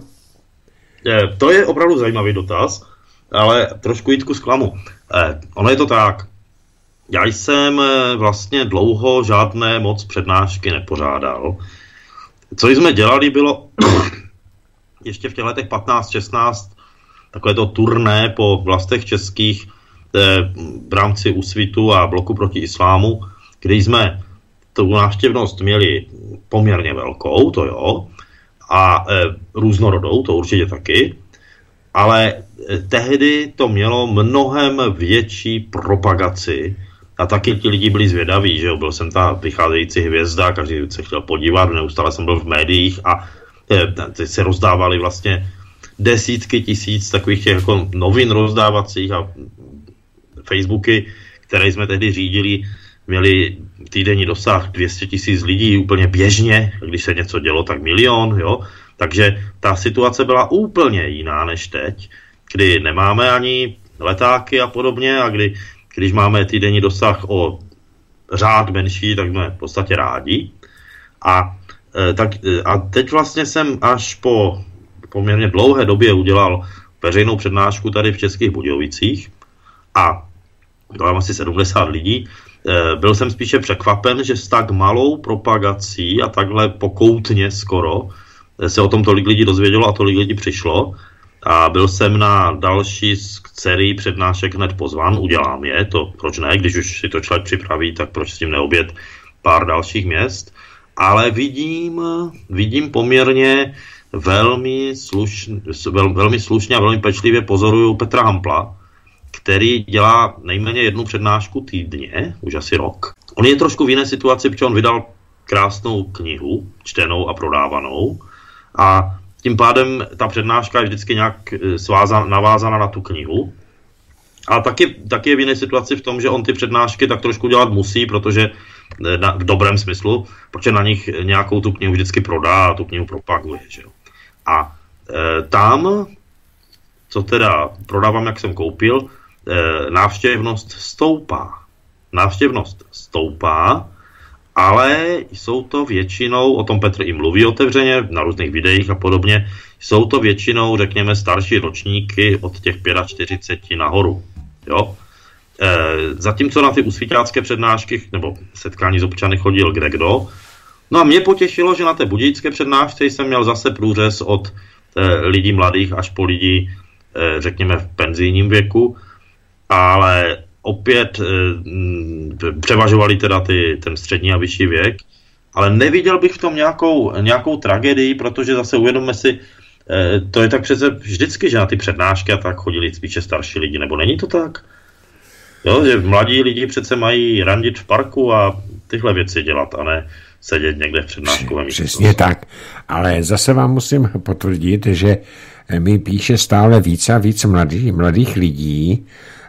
To je opravdu zajímavý dotaz, ale trošku Jitku zklamu. Ono je to tak. Já jsem vlastně dlouho žádné moc přednášky nepořádal. Co jsme dělali bylo ještě v těch letech 15-16 takové to turné po vlastech českých v rámci Úsvitu a bloku proti islámu, kdy jsme tu návštěvnost měli poměrně velkou, to jo, a různorodou, to určitě taky, ale tehdy to mělo mnohem větší propagaci a taky ti lidi byli zvědaví, že jo, byl jsem ta vycházející hvězda, každý se chtěl podívat, neustále jsem byl v médiích a teď se rozdávali vlastně desítky tisíc takových těch jako novin rozdávacích a Facebooky, které jsme tehdy řídili, měli týdenní dosah 200 000 lidí úplně běžně, když se něco dělo, tak 1 000 000, jo. Takže ta situace byla úplně jiná než teď, kdy nemáme ani letáky a podobně a když máme týdenní dosah o řád menší, tak jsme v podstatě rádi. A teď vlastně jsem až po poměrně dlouhé době udělal veřejnou přednášku tady v Českých Budějovicích a bylo asi 70 lidí. Byl jsem spíše překvapen, že s tak malou propagací a takhle pokoutně skoro se o tom tolik lidí dozvědělo a tolik lidí přišlo. a byl jsem na další sérii přednášek hned pozvan, udělám je, to proč ne, když už si to člověk připraví, tak proč s tím neobět pár dalších měst, ale vidím poměrně velmi slušně a velmi pečlivě pozoruju Petra Hampla, který dělá nejméně jednu přednášku týdně, už asi rok. On je trošku v jiné situaci, protože on vydal krásnou knihu, čtenou a prodávanou, a tím pádem ta přednáška je vždycky nějak navázána na tu knihu. A taky je v jiné situaci v tom, že on ty přednášky tak trošku dělat musí, protože v dobrém smyslu, protože na nich nějakou tu knihu vždycky prodá a tu knihu propaguje. Že jo. A tam, co teda prodávám, jak jsem koupil, návštěvnost stoupá, ale jsou to většinou, o tom Petr i mluví otevřeně, na různých videích a podobně, jsou to většinou, řekněme, starší ročníky od těch 45 nahoru. Jo? Zatímco na ty usvíťácké přednášky nebo setkání s občany chodil kdekdo. No a mě potěšilo, že na té budějické přednášce jsem měl zase průřez od lidí mladých až po lidi, řekněme, v penzijním věku, ale opět převažovali teda ten střední a vyšší věk, ale neviděl bych v tom nějakou tragédii, protože zase uvědomme si, to je tak přece vždycky, že na ty přednášky a tak chodili spíše starší lidi, nebo není to tak? Jo, že mladí lidi přece mají randit v parku a tyhle věci dělat, a ne sedět někde v přednáškovém místě. Přesně tak, ale zase vám musím potvrdit, že mi píše stále víc a víc mladých lidí,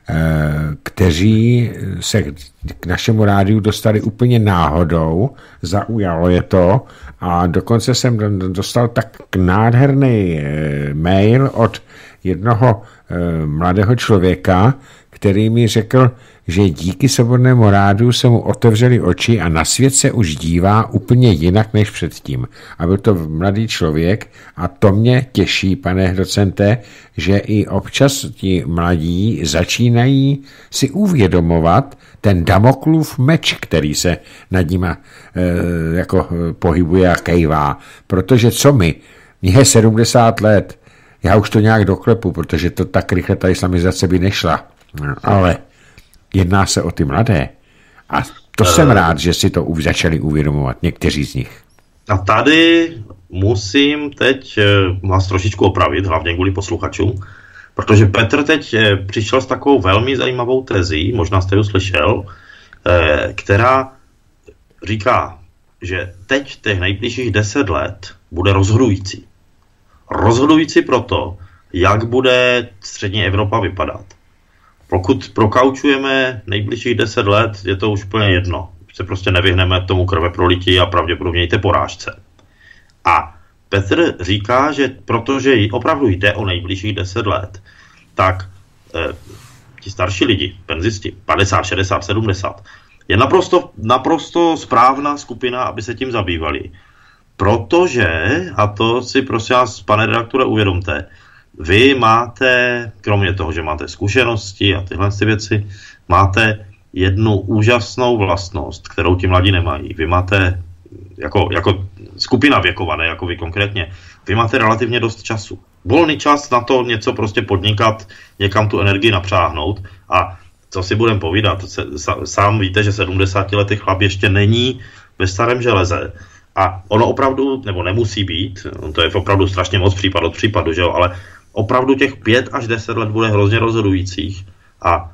kteří se k našemu rádiu dostali úplně náhodou, zaujalo je to, a dokonce jsem dostal tak nádherný mail od jednoho mladého člověka, který mi řekl, že díky Svobodnému rádiu se mu otevřely oči a na svět se už dívá úplně jinak než předtím. A byl to mladý člověk a to mě těší, pane docente, že i občas ti mladí začínají si uvědomovat ten Damoklův meč, který se nad nima jako pohybuje a kejvá. Protože co mně je 70 let, já už to nějak doklepu, protože to tak rychle ta islamizace by nešla. Ale jedná se o ty mladé. A to jsem rád, že si to začali uvědomovat někteří z nich. A tady musím teď vás trošičku opravit, hlavně kvůli posluchačům, protože Petr teď přišel s takovou velmi zajímavou tezí, možná jste ji slyšel, která říká, že teď těch nejbližších 10 let bude rozhodující. Rozhodující proto, jak bude střední Evropa vypadat. Pokud prokaučujeme nejbližších 10 let, je to už úplně jedno. Se prostě nevyhneme tomu krveprolití a pravděpodobně i té porážce. A Petr říká, že protože opravdu jde o nejbližších 10 let, tak ti starší lidi, penzisti, 50, 60, 70, je naprosto správná skupina, aby se tím zabývali. Protože, a to si prosím vás, pane redaktore, uvědomte, vy máte, kromě toho, že máte zkušenosti a tyhle věci, máte jednu úžasnou vlastnost, kterou ti mladí nemají. Vy máte, jako skupina věková, ne jako vy konkrétně, vy máte relativně dost času. Volný čas na to něco prostě podnikat, někam tu energii napřáhnout, a co si budeme povídat, sám víte, že 70letý chlap ještě není ve starém železe. A ono opravdu, nebo nemusí být, to je opravdu strašně moc případ od případu, že jo, ale opravdu těch 5 až 10 let bude hrozně rozhodujících. A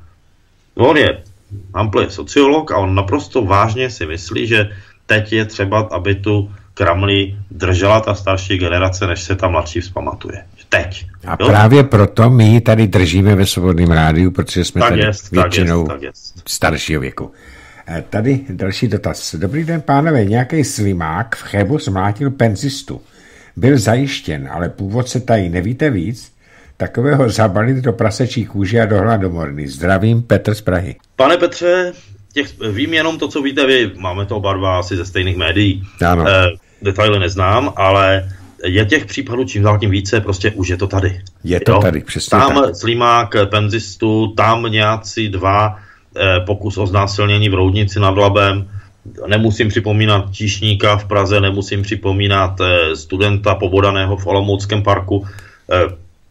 Hampl je sociolog a on naprosto vážně si myslí, že teď je třeba, aby tu kramli držela ta starší generace, než se ta mladší vzpamatuje. Teď. A právě proto my ji tady držíme ve Svobodném rádiu, protože jsme tady většinou staršího věku. Tady další dotaz. Dobrý den, pánové, nějaký slimák v Chebu zmlátil penzistu. Byl zajištěn, ale původce tají. Nevíte víc? Takového zabalit do prasečí kůže a do hladomorny. Zdravím, Petr z Prahy. Pane Petře, vím jenom to, co víte vy. Máme to oba dva asi ze stejných médií. Ano. Detaily neznám, ale je těch případů čím dál tím více, prostě už je to tady. Je to tady, přesně tam tak. slimák penzistu, tam nějací 2 pokus o znásilnění v Roudnici nad Labem. Nemusím připomínat číšníka v Praze, nemusím připomínat studenta pobodaného v Olomouckém parku.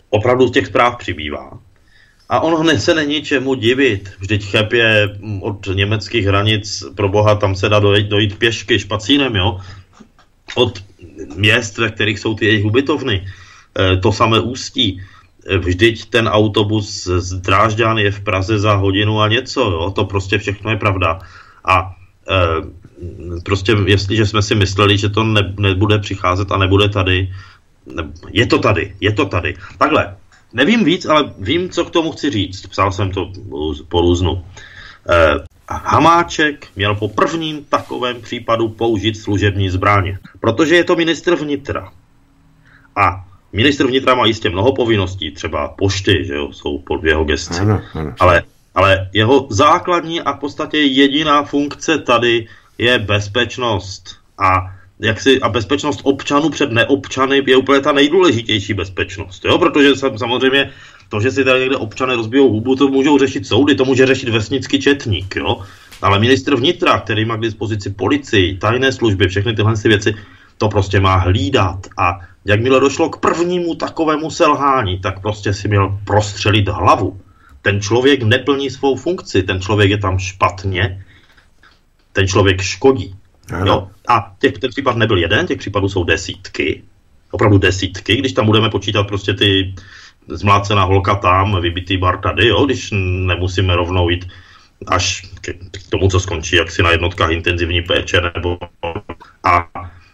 opravdu těch zpráv přibývá. A ono se není čemu divit. Vždyť Cheb je od německých hranic, pro boha, tam se dá dojít pěšky, špacínem, jo? Od měst, ve kterých jsou ty jejich ubytovny. To samé Ústí. Vždyť ten autobus z Drážďan je v Praze za hodinu a něco, jo? To prostě všechno je pravda. A prostě jestliže jsme si mysleli, že to nebude přicházet a nebude tady, je to tady. Takhle, nevím víc, ale vím, co k tomu chci říct. Psal jsem to po různu. Hamáček měl po prvním takovém případu použít služební zbraně, protože je to ministr vnitra. A ministr vnitra má jistě mnoho povinností, třeba pošty, že jo, jsou pod jeho gesci. Ano. Ale jeho základní a v podstatě jediná funkce tady je bezpečnost. A bezpečnost občanů před neobčany je úplně ta nejdůležitější bezpečnost. Jo? Protože samozřejmě to, že si tady někde občané rozbijou hubu, to můžou řešit soudy, to může řešit vesnický četník. Jo? Ale ministr vnitra, který má k dispozici policii, tajné služby, všechny tyhle věci, to prostě má hlídat. A jakmile došlo k prvnímu takovému selhání, tak prostě si měl prostřelit hlavu. Ten člověk neplní svou funkci, ten člověk je tam špatně, ten člověk škodí. Jo? A ten případ nebyl jeden, těch případů jsou desítky, opravdu desítky, když tam budeme počítat prostě ty zmlácená holka tam, vybitý bar tady, jo? Když nemusíme rovnou jít až k tomu, co skončí, jak si na jednotkách intenzivní péče, nebo a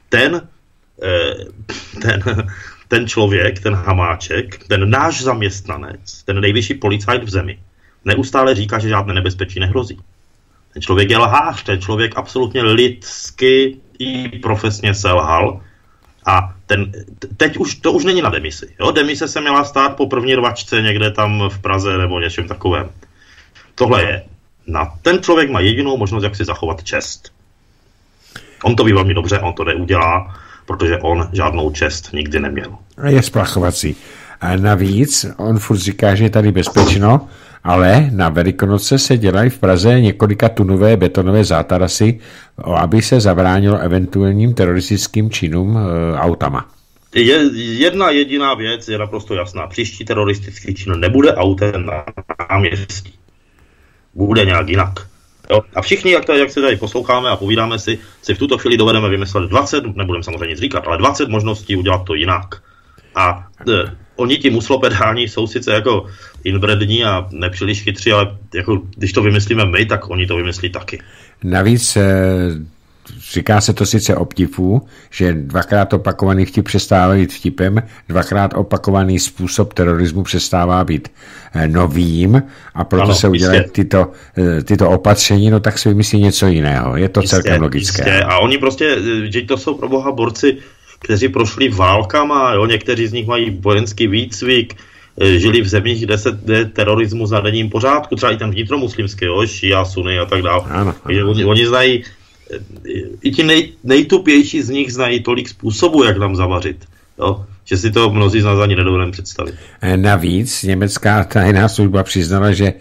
ten člověk, ten Hamáček, ten náš zaměstnanec, ten nejvyšší policajt v zemi, neustále říká, že žádné nebezpečí nehrozí. Ten člověk je lhář, ten člověk absolutně lidsky i profesně selhal a teď už to už není na demisi. Jo? Demise se měla stát po první rvačce někde tam v Praze nebo něčem takovém. Tohle je. Ten člověk má jedinou možnost, jak si zachovat čest. On to ví velmi dobře, on to neudělá, protože on žádnou čest nikdy neměl. Je splachovací. A navíc on furt říká, že je tady bezpečno, ale na Velikonoce se dělají v Praze několika tunové betonové zátarasy, aby se zabránilo eventuálním teroristickým činům autama. Jedna jediná věc je naprosto jasná. Příští teroristický čin nebude autem na náměstí. Bude nějak jinak. Jo? A všichni, jak se tady posloucháme a povídáme si v tuto chvíli dovedeme vymyslet 20, nebudeme samozřejmě nic říkat, ale 20 možností udělat to jinak. A oni ti muslopedální jsou sice jako inbrední a nepříliš chytří, ale jako, když to vymyslíme my, tak oni to vymyslí taky. Navíc říká se to sice o vtipu, že dvakrát opakovaný vtip přestává být vtipem, dvakrát opakovaný způsob terorismu přestává být novým a proto ano, se udělají tyto opatření, no tak se vymyslí něco jiného. Je to celkem logické. Jistě. A oni prostě, že to jsou pro boha borci, kteří prošli válkama, jo? Někteří z nich mají vojenský výcvik, žili v zemích, kde je terorismus na denním pořádku, třeba i ten vnitromuslimský, jo? Šia, Sunny a tak dále. Oni znají, i ti nejtupější z nich znají tolik způsobů, jak nám zavařit. Jo? Že si to mnozí z nás ani nedovedeme představit. Navíc německá tajná služba přiznala, že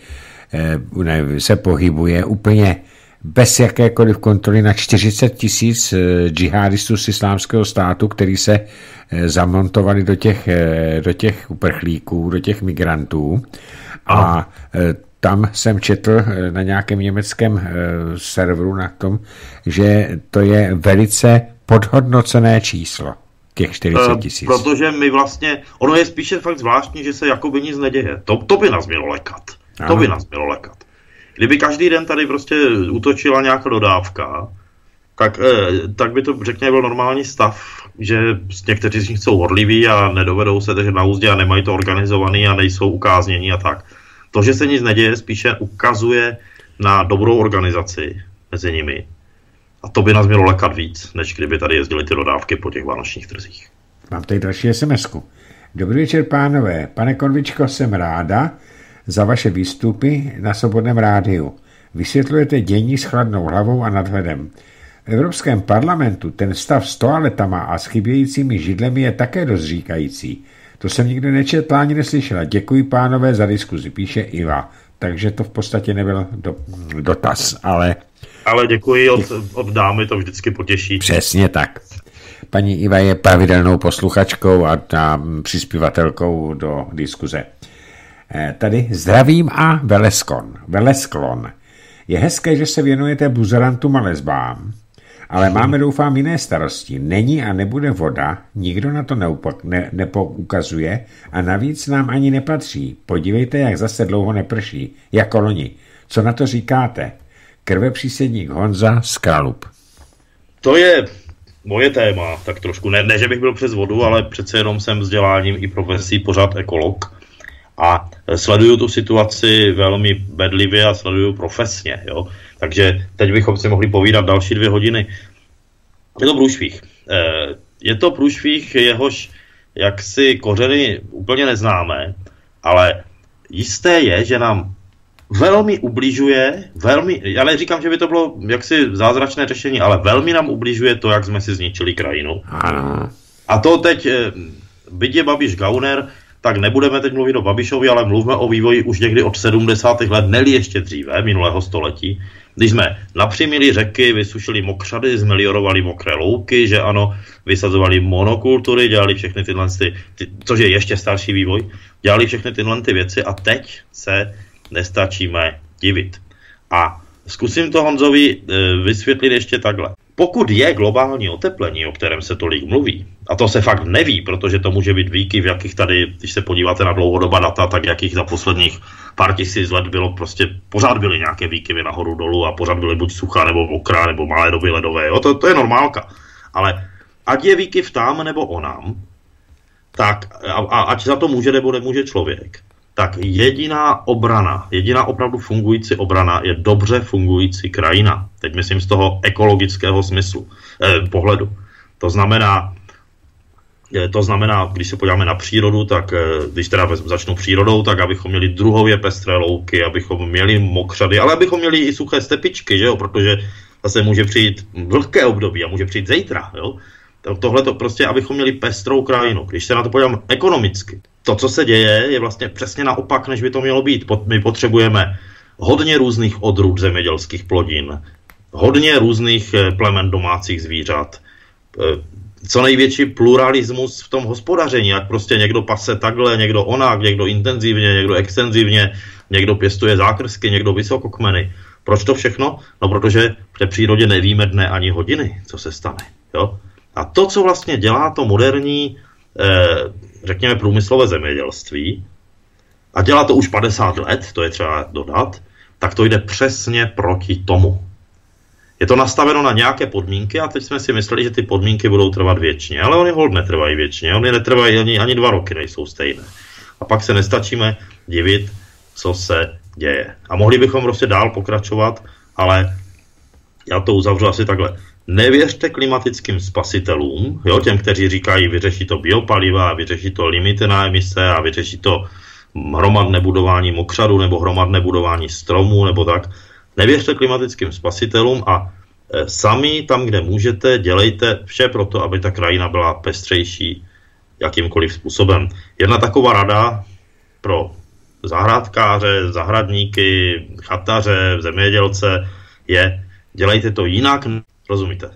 se pohybuje úplně bez jakékoliv kontroly na 40 000 džihadistů z Islámského státu, který se zamontovali do těch uprchlíků, do těch migrantů. A tam jsem četl na nějakém německém serveru na tom, že to je velice podhodnocené číslo, těch 40 000. Protože my vlastně, ono je spíše fakt zvláštní, že se jakoby nic neděje. To by nás mělo lekat. To by nás mělo lekat. Kdyby každý den tady prostě útočila nějaká dodávka, tak by to, řekněme, byl normální stav, že někteří z nich jsou horliví a nedovedou se držet na úzdě a nemají to organizovaný a nejsou ukáznění a tak. To, že se nic neděje, spíše ukazuje na dobrou organizaci mezi nimi. A to by nás mělo lekat víc, než kdyby tady jezdily ty dodávky po těch vánočních trzích. Mám tady další SMS-ku. Dobrý večer, pánové. Pane Konvičko, jsem ráda za vaše výstupy na Svobodném rádiu. Vysvětlujete dění s chladnou hlavou a nadhledem. V Evropském parlamentu ten stav s toaletama a s chybějícími židlemi je také dost říkající. To jsem nikdy nečetla ani neslyšela. Děkuji, pánové, za diskuzi, píše Iva. Takže to v podstatě nebyl dotaz, ale... Ale děkuji od dámy, to vždycky potěší. Přesně tak. paní Iva je pravidelnou posluchačkou a přispěvatelkou do diskuze. Tady zdravím a velesklon. Je hezké, že se věnujete buzerantům a lesbám, ale máme, doufám, jiné starosti. Není a nebude voda, nikdo na to nepoukazuje a navíc nám ani nepatří. Podívejte, jak zase dlouho neprší, jako loni. Co na to říkáte? Krvepřísedník Honza z Kralup. To je moje téma, tak trošku. Ne, že bych byl přes vodu, ale přece jenom jsem vzděláním i profesí pořád ekolog. A sleduju tu situaci velmi bedlivě a sleduju profesně. Jo? Takže teď bychom si mohli povídat další 2 hodiny. Je to průšvih. Je to průšvih, jehož jaksi kořeny úplně neznáme, ale jisté je, že nám velmi ubližuje, já neříkám, že by to bylo jaksi zázračné řešení, ale velmi nám ubližuje to, jak jsme si zničili krajinu. A to teď, byť je Babiš gauner, tak nebudeme teď mluvit o Babišovi, ale mluvíme o vývoji už někdy od 70. let, neli ještě dříve, minulého století, když jsme napřímili řeky, vysušili mokřady, zmeliorovali mokré louky, že ano, vysazovali monokultury, dělali všechny tyhle, což je ještě starší vývoj, dělali všechny tyhle věci a teď se nestačíme divit. A zkusím to Honzovi vysvětlit ještě takhle. Pokud je globální oteplení, o kterém se tolik mluví, a to se fakt neví, protože to může být výkyv, jakých tady, když se podíváte na dlouhodobá data, tak jakých za posledních pár tisíc let bylo prostě, pořád byly nějaké výkyvy nahoru dolů a pořád byly buď suchá nebo mokrá nebo malé doby ledové, jo? To je normálka. Ale ať je výkyv tam nebo onam, tak a ať za to může nebo nemůže člověk, tak jediná opravdu fungující obrana je dobře fungující krajina. Teď myslím z toho ekologického smyslu, pohledu. To znamená, když se podíváme na přírodu, tak když teda začnu přírodou, tak abychom měli druhově pestré louky, abychom měli mokřady, ale abychom měli i suché stepičky, že jo? Protože zase může přijít vlhké období a může přijít zítra, jo? Tohle to prostě, abychom měli pestrou krajinu. Když se na to podívám ekonomicky, to, co se děje, je vlastně přesně naopak, než by to mělo být. My potřebujeme hodně různých odrůd zemědělských plodin, hodně různých plemen domácích zvířat, co největší pluralismus v tom hospodaření, jak prostě někdo pase takhle, někdo onak, někdo intenzivně, někdo extenzivně, někdo pěstuje zákrsky, někdo vysokokmeny. Proč to všechno? No, protože v té přírodě nevíme dne ani hodiny, co se stane. Jo? A to, co vlastně dělá to moderní, řekněme, průmyslové zemědělství, a dělá to už 50 let, to je třeba dodat, tak to jde přesně proti tomu. Je to nastaveno na nějaké podmínky a teď jsme si mysleli, že ty podmínky budou trvat věčně, ale oni hold netrvají věčně, oni netrvají ani 2 roky, nejsou stejné. A pak se nestačíme divit, co se děje. A mohli bychom prostě dál pokračovat, ale já to uzavřu asi takhle. Nevěřte klimatickým spasitelům, jo, těm, kteří říkají, vyřeší to biopaliva, vyřeší to limity na emise a vyřeší to hromadné budování mokřadu nebo hromadné budování stromů nebo tak. Nevěřte klimatickým spasitelům a sami tam, kde můžete, dělejte vše pro to, aby ta krajina byla pestřejší jakýmkoliv způsobem. Jedna taková rada pro zahrádkáře, zahradníky, chataře, zemědělce je, dělejte to jinak, rozumíte?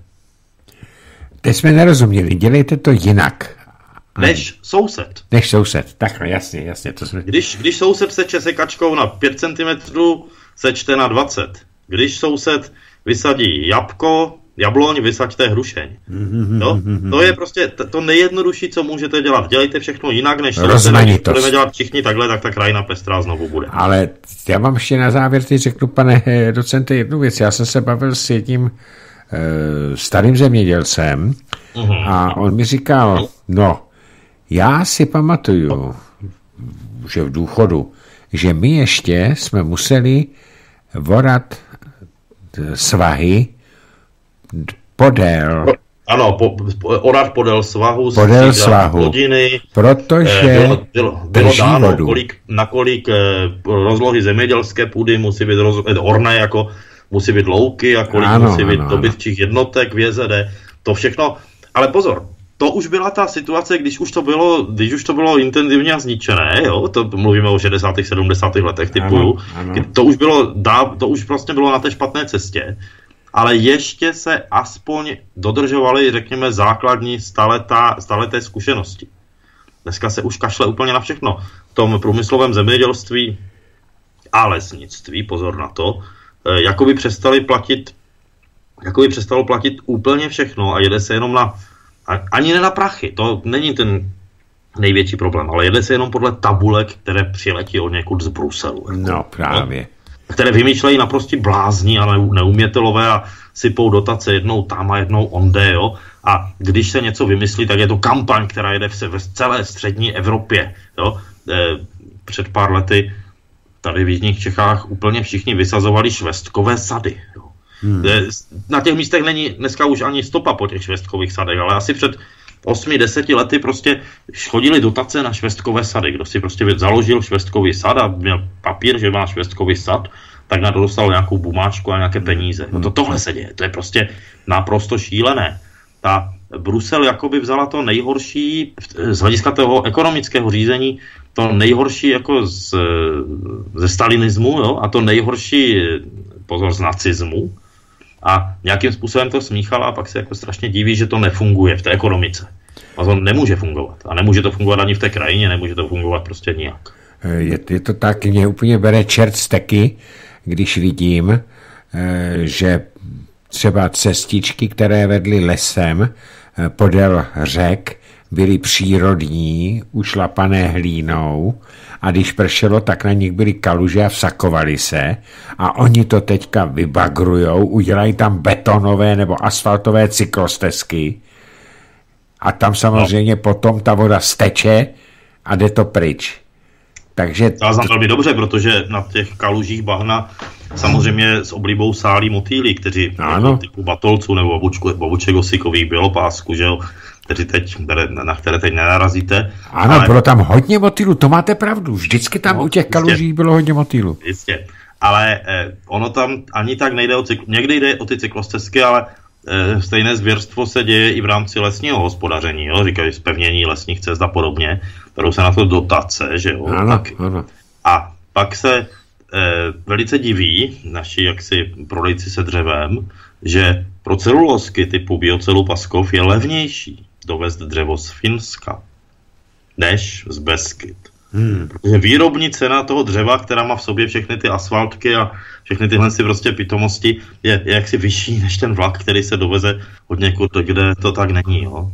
Teď jsme nerozuměli, dělejte to jinak. Než soused. Než soused, tak jasně. To jsme... Když soused seče sekačkou na 5 cm, sečte na 20. Když soused vysadí jabloň, vysaďte hrušeň. Jo? To je prostě to nejjednodušší, co můžete dělat. Dělejte všechno jinak, než soused. Budeme dělat všichni takhle, tak ta krajina pestrá znovu bude. Ale já vám ještě na závěr teď řeknu, pane docente, jednu věc. Já jsem se bavil s jedním starým zemědělcem a on mi říkal, já si pamatuju, že v důchodu, že my ještě jsme museli vorat svahy orat podél svahu, plodiny, protože bylo dáno, nakolik rozlohy zemědělské půdy musí být orné, jako musí být louky a kolik musí být dobytčích jednotek v JZD, to všechno, ale pozor, to už byla ta situace, když už to bylo intenzivně a zničené, jo? To mluvíme o 60. 70. letech typuju. To už vlastně bylo na té špatné cestě. ale ještě se aspoň dodržovaly, řekněme, základní staleté zkušenosti. Dneska se už kašle úplně na všechno. V tom průmyslovém zemědělství a lesnictví, pozor na to, jakoby přestalo platit úplně všechno a jede se jenom ani ne na prachy, to není ten největší problém, ale jede se jenom podle tabulek, které přiletí od někud z Bruselu. No právě. No? Které vymýšlejí naprosto blázni a neumětelové a sypou dotace jednou tam a jednou onde, jo. A když se něco vymyslí, tak je to kampaň, která jede v celé střední Evropě, jo. Před pár lety tady v jižních Čechách úplně všichni vysazovali švestkové sady, jo. Na těch místech není dneska už ani stopa po těch švestkových sadech, ale asi před 8-10 lety prostě chodili dotace na švestkové sady. Kdo si prostě založil švestkový sad a měl papír, že má švestkový sad, tak na to dostal nějakou bumáčku a nějaké peníze. No tohle se děje, to je prostě naprosto šílené. Ta Brusel jakoby vzala to nejhorší z hlediska toho ekonomického řízení, to nejhorší jako ze stalinismu, jo, a to nejhorší, pozor, z nacismu. A nějakým způsobem to smíchala a pak se jako strašně diví, že to nefunguje v té ekonomice. A to nemůže fungovat. A nemůže to fungovat ani v té krajině, nemůže to fungovat prostě nijak. Je to tak, mě úplně bere čert steky, když vidím, že třeba cestičky, které vedly lesem podél řek, byly přírodní, ušlapané hlínou a když pršelo, tak na nich byly kaluže a vsakovali se a oni to teďka vybagrujou, udělají tam betonové nebo asfaltové cyklostezky a tam samozřejmě potom ta voda steče a jde to pryč. Takže... Já znám velmi dobře, protože na těch kalužích bahna samozřejmě s oblibou sálí motýly, kteří typu batolců nebo babuček osikových, bělopásku, že jo, na které teď nenarazíte. Ano, ale... bylo tam hodně motýlů, to máte pravdu. Vždycky tam u těch kaluží bylo hodně motýlů. Jistě, ale ono tam ani tak nejde o někdy jde o ty cyklostezky, ale stejné zvěrstvo se děje i v rámci lesního hospodaření, jo? Říkají zpevnění lesních cest a podobně, kterou se na to dotace, že jo. Ano, ano. A pak se velice diví naši jaksi prodejci se dřevem, že pro celulosky typu Biocelu Paskov je levnější dovést dřevo z Finska než z Beskyd. Protože výrobní cena toho dřeva, která má v sobě všechny ty asfaltky a všechny tyhle si prostě pitomosti, je jaksi vyšší než ten vlak, který se doveze od někud, kde to tak není. Jo?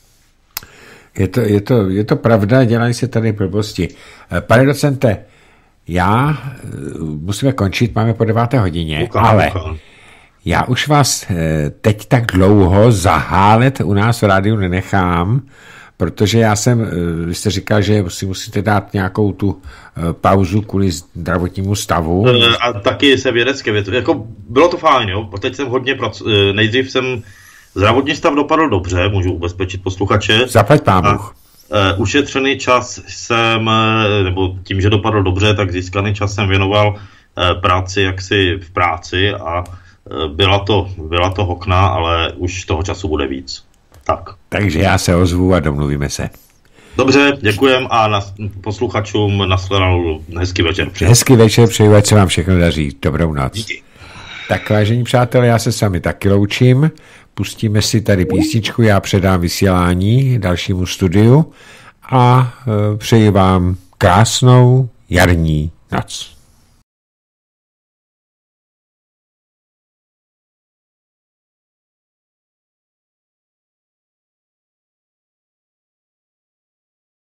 Je to pravda, dělají se tady blbosti. Pane docente, já musíme končit, máme po 9. hodině, ale já už vás teď tak dlouho zahálet u nás v rádiu nenechám, protože vy jste říkal, že si musíte dát nějakou tu pauzu kvůli zdravotnímu stavu. A taky se vědecké věci. Jako bylo to fajn, jo. Teď jsem hodně nejdřív jsem zdravotní stav dopadl dobře, můžu ubezpečit posluchače. Zaplať pán Bůh. Ušetřený čas jsem, nebo tím, že dopadl dobře, tak získaný čas jsem věnoval práci jaksi v práci a byla to hokna, ale už toho času bude víc. Tak. Takže já se ozvu a domluvíme se. Dobře, děkujem a posluchačům nashledanou hezký večer. Hezký večer, přeju, ať se vám všechno daří. Dobrou noc. Díky. Tak vážení přátelé, já se s vámi taky loučím. Pustíme si tady písničku, já předám vysílání dalšímu studiu a přeji vám krásnou jarní noc.